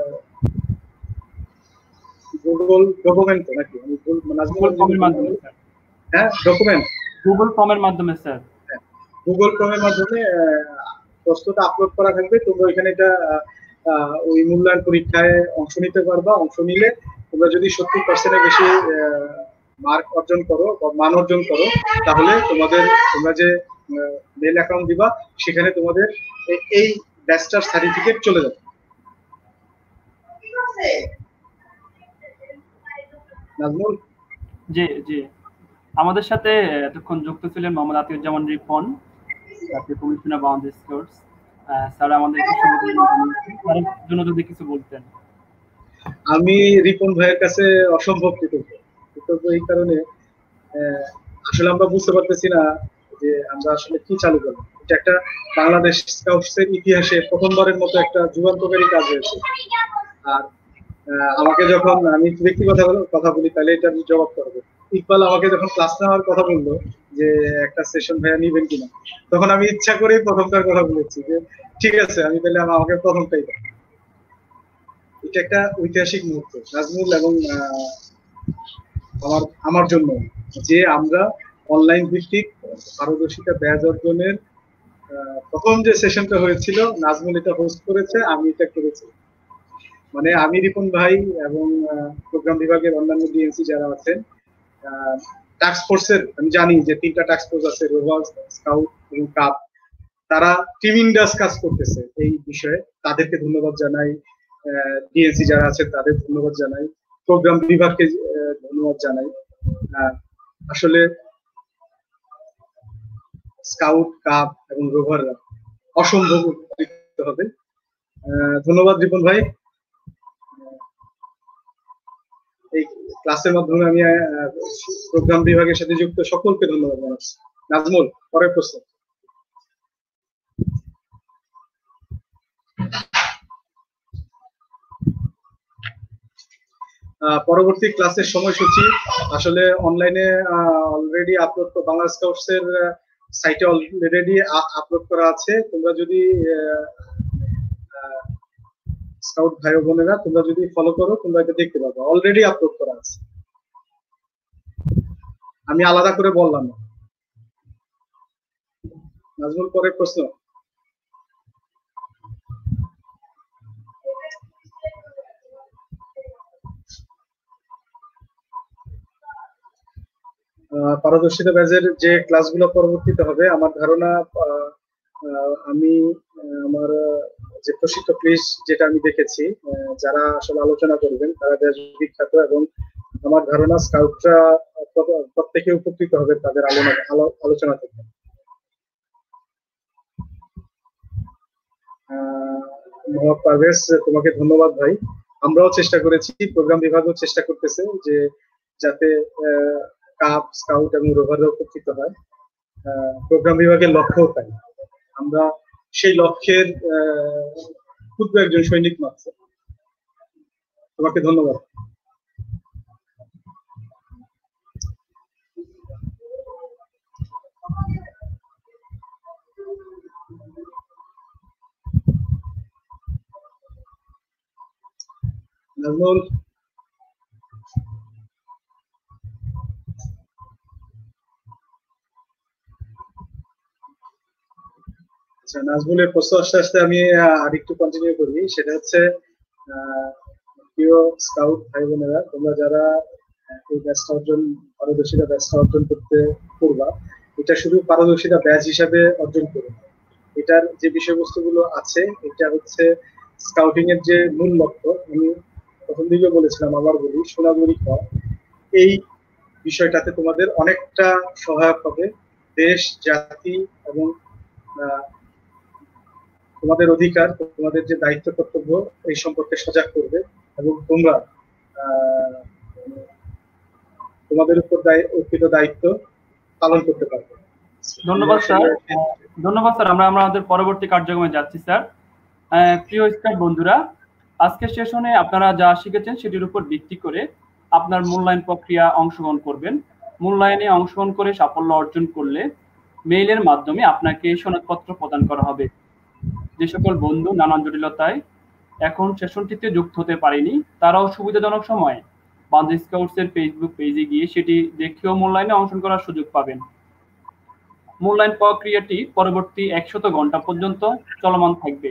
গুগল ডকুমেন্ট নাকি, আমি গুগল ফর্মের মাধ্যমে স্যার। হ্যাঁ ডকুমেন্ট, গুগল ফর্মের মাধ্যমে স্যার। গুগল ক্রোমের মাধ্যমে প্রশ্নটা আপলোড করা থাকবে। তোমরা এখানে এটা ওই মূল্যায়ন পরীক্ষায় অংশ নিতে পারবা। অংশ নিলে তোমরা যদি 70%-এর বেশি মার্ক অর্জন করো বা মান অর্জন করো, তাহলে তোমরা যে মেল অ্যাকাউন্ট দিবা, সেখানে তোমাদের এই ব্যাচটার সার্টিফিকেট চলে যাবে। নাজমুল, জি জি, আমাদের সাথে এতক্ষণ যুক্ত ছিলেন মোহাম্মদ আতিউজ্জামান রিপন, জাতীয় কমিশনার বাংলাদেশ স্কাউটস। স্যার আমাদের তার জন্য যদি কিছু বলতেন। আমি রিপন ভাইয়ের কাছে অসম্ভব কৃতজ্ঞ। এই কারণে আসলে আমরা বুঝতে পারতেছি না যে আমরা আসলে কি চালু করবো। এটা একটা বাংলাদেশ স্কাউটসের ইতিহাসে প্রথমবারের মতো একটা যুগান্তকারী কাজ হয়েছে। আর আমাকে যখন আমি ব্যক্তিগত কথা বলি, তাহলে এটা জবাব করবো। ইকবাল আমাকে যখন ক্লাস নেওয়ার কথা বললো যে একটা সেশন ভাইয়া নিবেন কিনা, তখন আমি ইচ্ছা করেই প্রথমটার কথা বলেছি যে ঠিক আছে, আমি তাহলে আমাকে প্রথমটাই দেব। এটা একটা ঐতিহাসিক মুহূর্ত নাজমুল এবং আমার জন্য, যে আমরা অনলাইন ভিত্তিক পারদর্শিতা ব্যাচ অর্জনের প্রথম যে সেশনটা হয়েছিল, নাজমুল এটা হোস্ট করেছে, আমি এটা করেছি। মানে আমি, রিপন ভাই এবং প্রোগ্রাম বিভাগের অন্যান্য ডিএনসি যারা আছেন, টাস্ক ফোর্সের, আমি জানি যে 3টা টাস্ক ফোর্স আছে, রোভার, স্কাউট এবং কাপ, তারা টিম ইন্ডাস কাজ করতেছে এই বিষয়ে। তাদেরকে ধন্যবাদ জানাই। ডিএনসি যারা আছে তাদের ধন্যবাদ জানাই, প্রোগ্রাম বিভাগকে ধন্যবাদ জানাই। আসলে স্কাউট, কাপ এবং রোভাররা অসম্ভব উপকৃত হবে। ধন্যবাদ রিপন ভাই। এই ক্লাসের মাধ্যমে আমি প্রোগ্রাম বিভাগের সাথে যুক্ত সকলকে ধন্যবাদ জানাচ্ছি। নাজমুল, পরের প্রশ্ন। পরবর্তী ক্লাসের সময়সূচি আসলে অনলাইনে অলরেডি আপলোড, বাংলা স্কাউটস এর সাইটে অলরেডি আপলোড করা আছে। তোমরা যদি স্কাউট ভাই বোনেরা তোমরা যদি ফলো করো, তোমরা এটা দেখতে পাবে, অলরেডি আপলোড করা আছে, আমি আলাদা করে বললাম না। নাজমুল, পরের প্রশ্ন। পারদর্শিতা ব্যাচের যে ক্লাসগুলো পরবর্তীতে হবে, আমার ধারণা আমি আমার যে প্রশিক্ষক লিস্ট যেটা আমি দেখেছি, যারা আসলে আলোচনা করবেন তারা বেশ বিখ্যাত, এবং আমার ধারণা স্কাউটরা প্রত্যেকে উপকৃত হবে তাদের আলোচনা থেকে। মোহাম্মদ পারভেজ, তোমাকে ধন্যবাদ ভাই। আমরাও চেষ্টা করেছি, প্রোগ্রাম বিভাগও চেষ্টা করতেছে যে যাতে কাপ, স্কাউট এবং রোভাররা উপকৃত হয়। প্রোগ্রাম বিভাগের লক্ষ্যও তাই, আমরা সেই লক্ষ্যের ক্ষুদ্র একজন সৈনিক মাত্র। তোমাকে ধন্যবাদ। নাজমুল, আচ্ছা, নাজমুলের প্রশ্ন আস্তে আস্তে আমি আরেকটু কন্টিনিউ করি। সেটা হচ্ছে, প্রিয় স্কাউট ভাই বোনেরা, তোমরা যারা এই ব্যাচটা অর্জন, পারদর্শিতা ব্যাচটা অর্জন করতে করবা, এটা শুধু পারদর্শিতা ব্যাচ হিসাবে অর্জন করো। এটার যে বিষয়বস্তুগুলো আছে, এটা হচ্ছে স্কাউটিং এর যে মূল লক্ষ্য। আমি প্রথম দিকে বলেছিলাম, আবার বলি, সোনাগুড়ি খাওয়া। এই বিষয়টাতে তোমাদের অনেকটা সহায়ক হবে। দেশ, জাতি এবং তোমাদের অধিকার, তোমাদের যে দায়িত্ব কর্তব্য, এই সম্পর্কে সজাগ করবে, এবং তোমরা তোমাদের উপর অর্পিত দায়িত্ব পালন করতে পারবে। ধন্যবাদ স্যার। ধন্যবাদ স্যার। আমরা আমাদের পরবর্তী কার্যক্রমে যাচ্ছি স্যার। প্রিয় স্কাউট বন্ধুরা, আজকের সেশনে আপনারা যা শিখেছেন সেটির উপর ভিত্তি করে আপনার মূল্যায়ন প্রক্রিয়া অংশগ্রহণ করবেন। মূল্যায়নে অংশগ্রহণ করে সাফল্য অর্জন করলে মেইলের মাধ্যমে আপনাকে সনদপত্র প্রদান করা হবে। যে সকল বন্ধু নানান জটিলতায় এখন সেশনটিতে যুক্ত হতে পারেনি, তারাও সুবিধাজনক সময়ে বাংলাদেশ স্কাউটসের ফেসবুক পেজে গিয়ে সেটি দেখেও মূল্যায়নে অংশগ্রহণ করার সুযোগ পাবেন। মূল্যায়ন প্রক্রিয়াটি পরবর্তী 100 ঘন্টা পর্যন্ত চলমান থাকবে।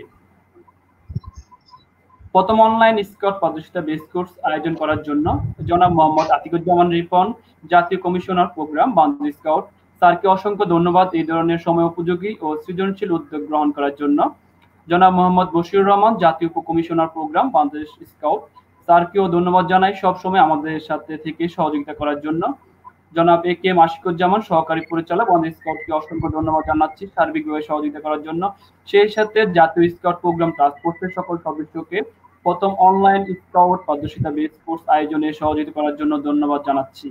প্রথম অনলাইন স্কাউট পারদর্শিতা বেস কোর্স আয়োজন করার জন্য জনাব মোহাম্মদ আতিকুজ্জামান রিপন, জাতীয় কমিশনার প্রোগ্রাম, বাংলাদেশ স্কাউট, স্যারকে অসংখ্য ধন্যবাদ এই ধরনের সময় উপযোগী ও সৃজনশীল উদ্যোগ গ্রহণ করার জন্য। জনাব মোহাম্মদ বশিরুর রহমান, জাতীয় উপকমিশনার প্রোগ্রাম, বাংলাদেশ স্কাউট, স্যারকেও ধন্যবাদ জানাই সব সময় আমাদের সাথে থেকে সহযোগিতা করার জন্য। জনাব এ কে এম আশিকুজ্জামান, সহকারী পরিচালক, বাংলাদেশ স্কাউটকে অসংখ্য ধন্যবাদ জানাচ্ছি সার্বিকভাবে সহযোগিতা করার জন্য। সেই সাথে জাতীয় স্কাউট প্রোগ্রাম টাস্ক ফোর্সের সকল সদস্যকে প্রথম অনলাইন স্কাউট পারদর্শিতা বেস কোর্স আয়োজনে সহযোগিতা করার জন্য ধন্যবাদ জানাচ্ছি।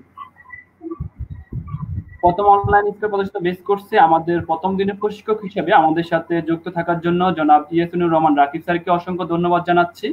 প্রথম অনলাইন স্কাউট পারদর্শিতা বেস কোর্সে আমাদের প্রথম দিনের প্রশিক্ষক হিসেবে আমাদের সাথে যুক্ত থাকার জন্য জনাব ইয়াসিনুর রহমান রাকিব স্যারকে অসংখ্য ধন্যবাদ জানাচ্ছি।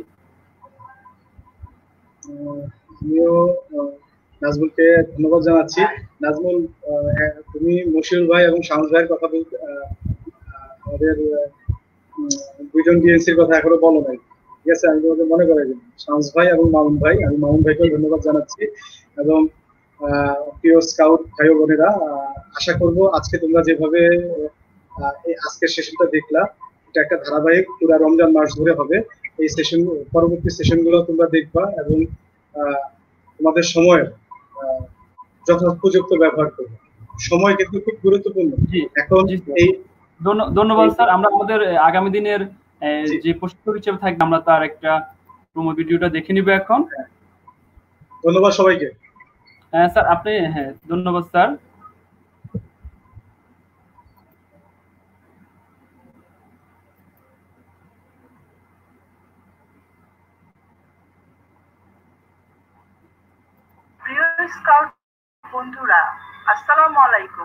আমিও নাজমুলকে ধন্যবাদ জানাচ্ছি। নাজমুল, তুমি মশিউর ভাই এবং শামস ভাইয়ের কথা বলতে, আমাদের দুইজন ডিএনসির কথা এখনো বলো নাই, ঠিক আছে? আমি তোমাকে মনে করাই দিই, শামস ভাই এবং মামুন ভাই, আমি মামুন ভাইকে ধন্যবাদ জানাচ্ছি। এবং প্রিয় স্কাউট ভাই বোনেরা, আশা করব আজকে তোমরা যেভাবে আজকের সেশনটা দেখলা, এটা একটা ধারাবাহিক পুরো রমজান মাস ধরে হবে। এই সেশন, পরবর্তী সেশনগুলো তোমরা দেখবা এবং তোমাদের সময়ের যথোপযুক্ত ব্যবহার করবে। সময় কিন্তু খুব গুরুত্বপূর্ণ। এখন এই ধন্যবাদ স্যার। আমরা আমাদের আগামী দিনের যে প্রশিক্ষক হিসেবে থাকবে, আমরা তার একটা প্রোমো ভিডিওটা দেখে নিব এখন। ধন্যবাদ সবাইকে। হ্যাঁ স্যার, আপনি, হ্যাঁ ধন্যবাদ স্যার। প্রিয় স্কাউট বন্ধুরা, আসসালামু আলাইকুম।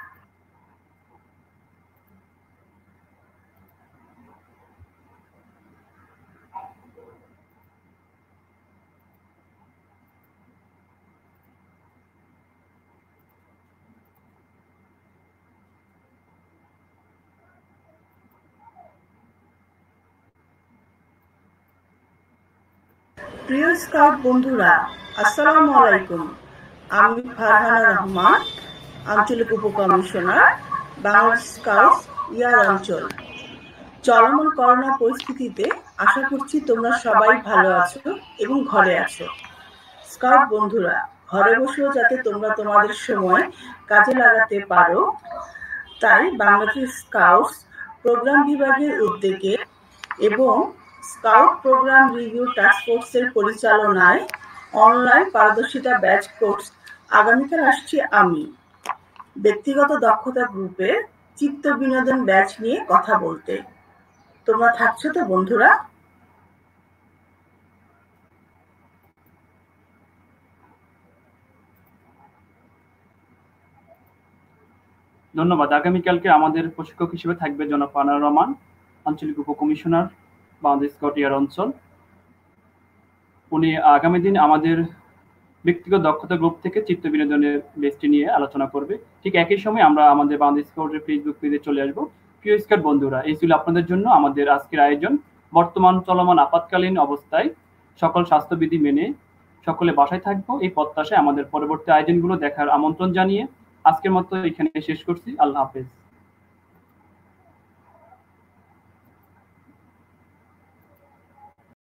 প্রিয় স্কাউট বন্ধুরা, আসসালামু আলাইকুম। আমি ফারহানা রহমান, আঞ্চলিক উপকমিশনার, বাংলাদেশ স্কাউট ইয়ার অঞ্চল। চলমান করোনা পরিস্থিতিতে আশা করছি তোমরা সবাই ভালো আছো এবং ঘরে আছো। স্কাউট বন্ধুরা, ঘরে বসেও যাতে তোমরা তোমাদের সময় কাজে লাগাতে পারো, তাই বাংলাদেশ স্কাউটস প্রোগ্রাম বিভাগের উদ্যোগে এবং স্কাউট প্রোগ্রাম রিভিউ টাস্ক ফোর্সের পরিচালনায় অনলাইন পারদর্শিতা ব্যাচ কোর্স আগামীকাল আসছি আমি, ব্যক্তিগত দক্ষতা গ্রুপে চিত্ত বিনোদন ব্যাচ নিয়ে কথা বলতে। তোমরা থাকছো তো বন্ধুরা? ধন্যবাদ। আগামীকালকে আমাদের প্রশিক্ষক হিসেবে থাকবে জনাব পানার রহমান, আঞ্চলিক উপকমিশনার, বাংলাদেশ স্কাউট ইয়ার অঞ্চল। উনি আগামী দিন আমাদের ব্যক্তিগত দক্ষতা গ্রুপ থেকে চিত্ত বিনোদনের বেসটি নিয়ে আলোচনা করবে। ঠিক একই সময় আমরা আমাদের বাংলাদেশ স্কাউটের ফেসবুক পেজে চলে আসবো। প্রিয় স্কাউট বন্ধুরা, এই ছিল আপনাদের জন্য আমাদের আজকের আয়োজন। বর্তমান চলমান আপাতকালীন অবস্থায় সকল স্বাস্থ্যবিধি মেনে সকলে বাসায় থাকবো, এই প্রত্যাশায় আমাদের পরবর্তী আয়োজনগুলো দেখার আমন্ত্রণ জানিয়ে আজকের মতো এখানে শেষ করছি। আল্লাহ হাফেজ।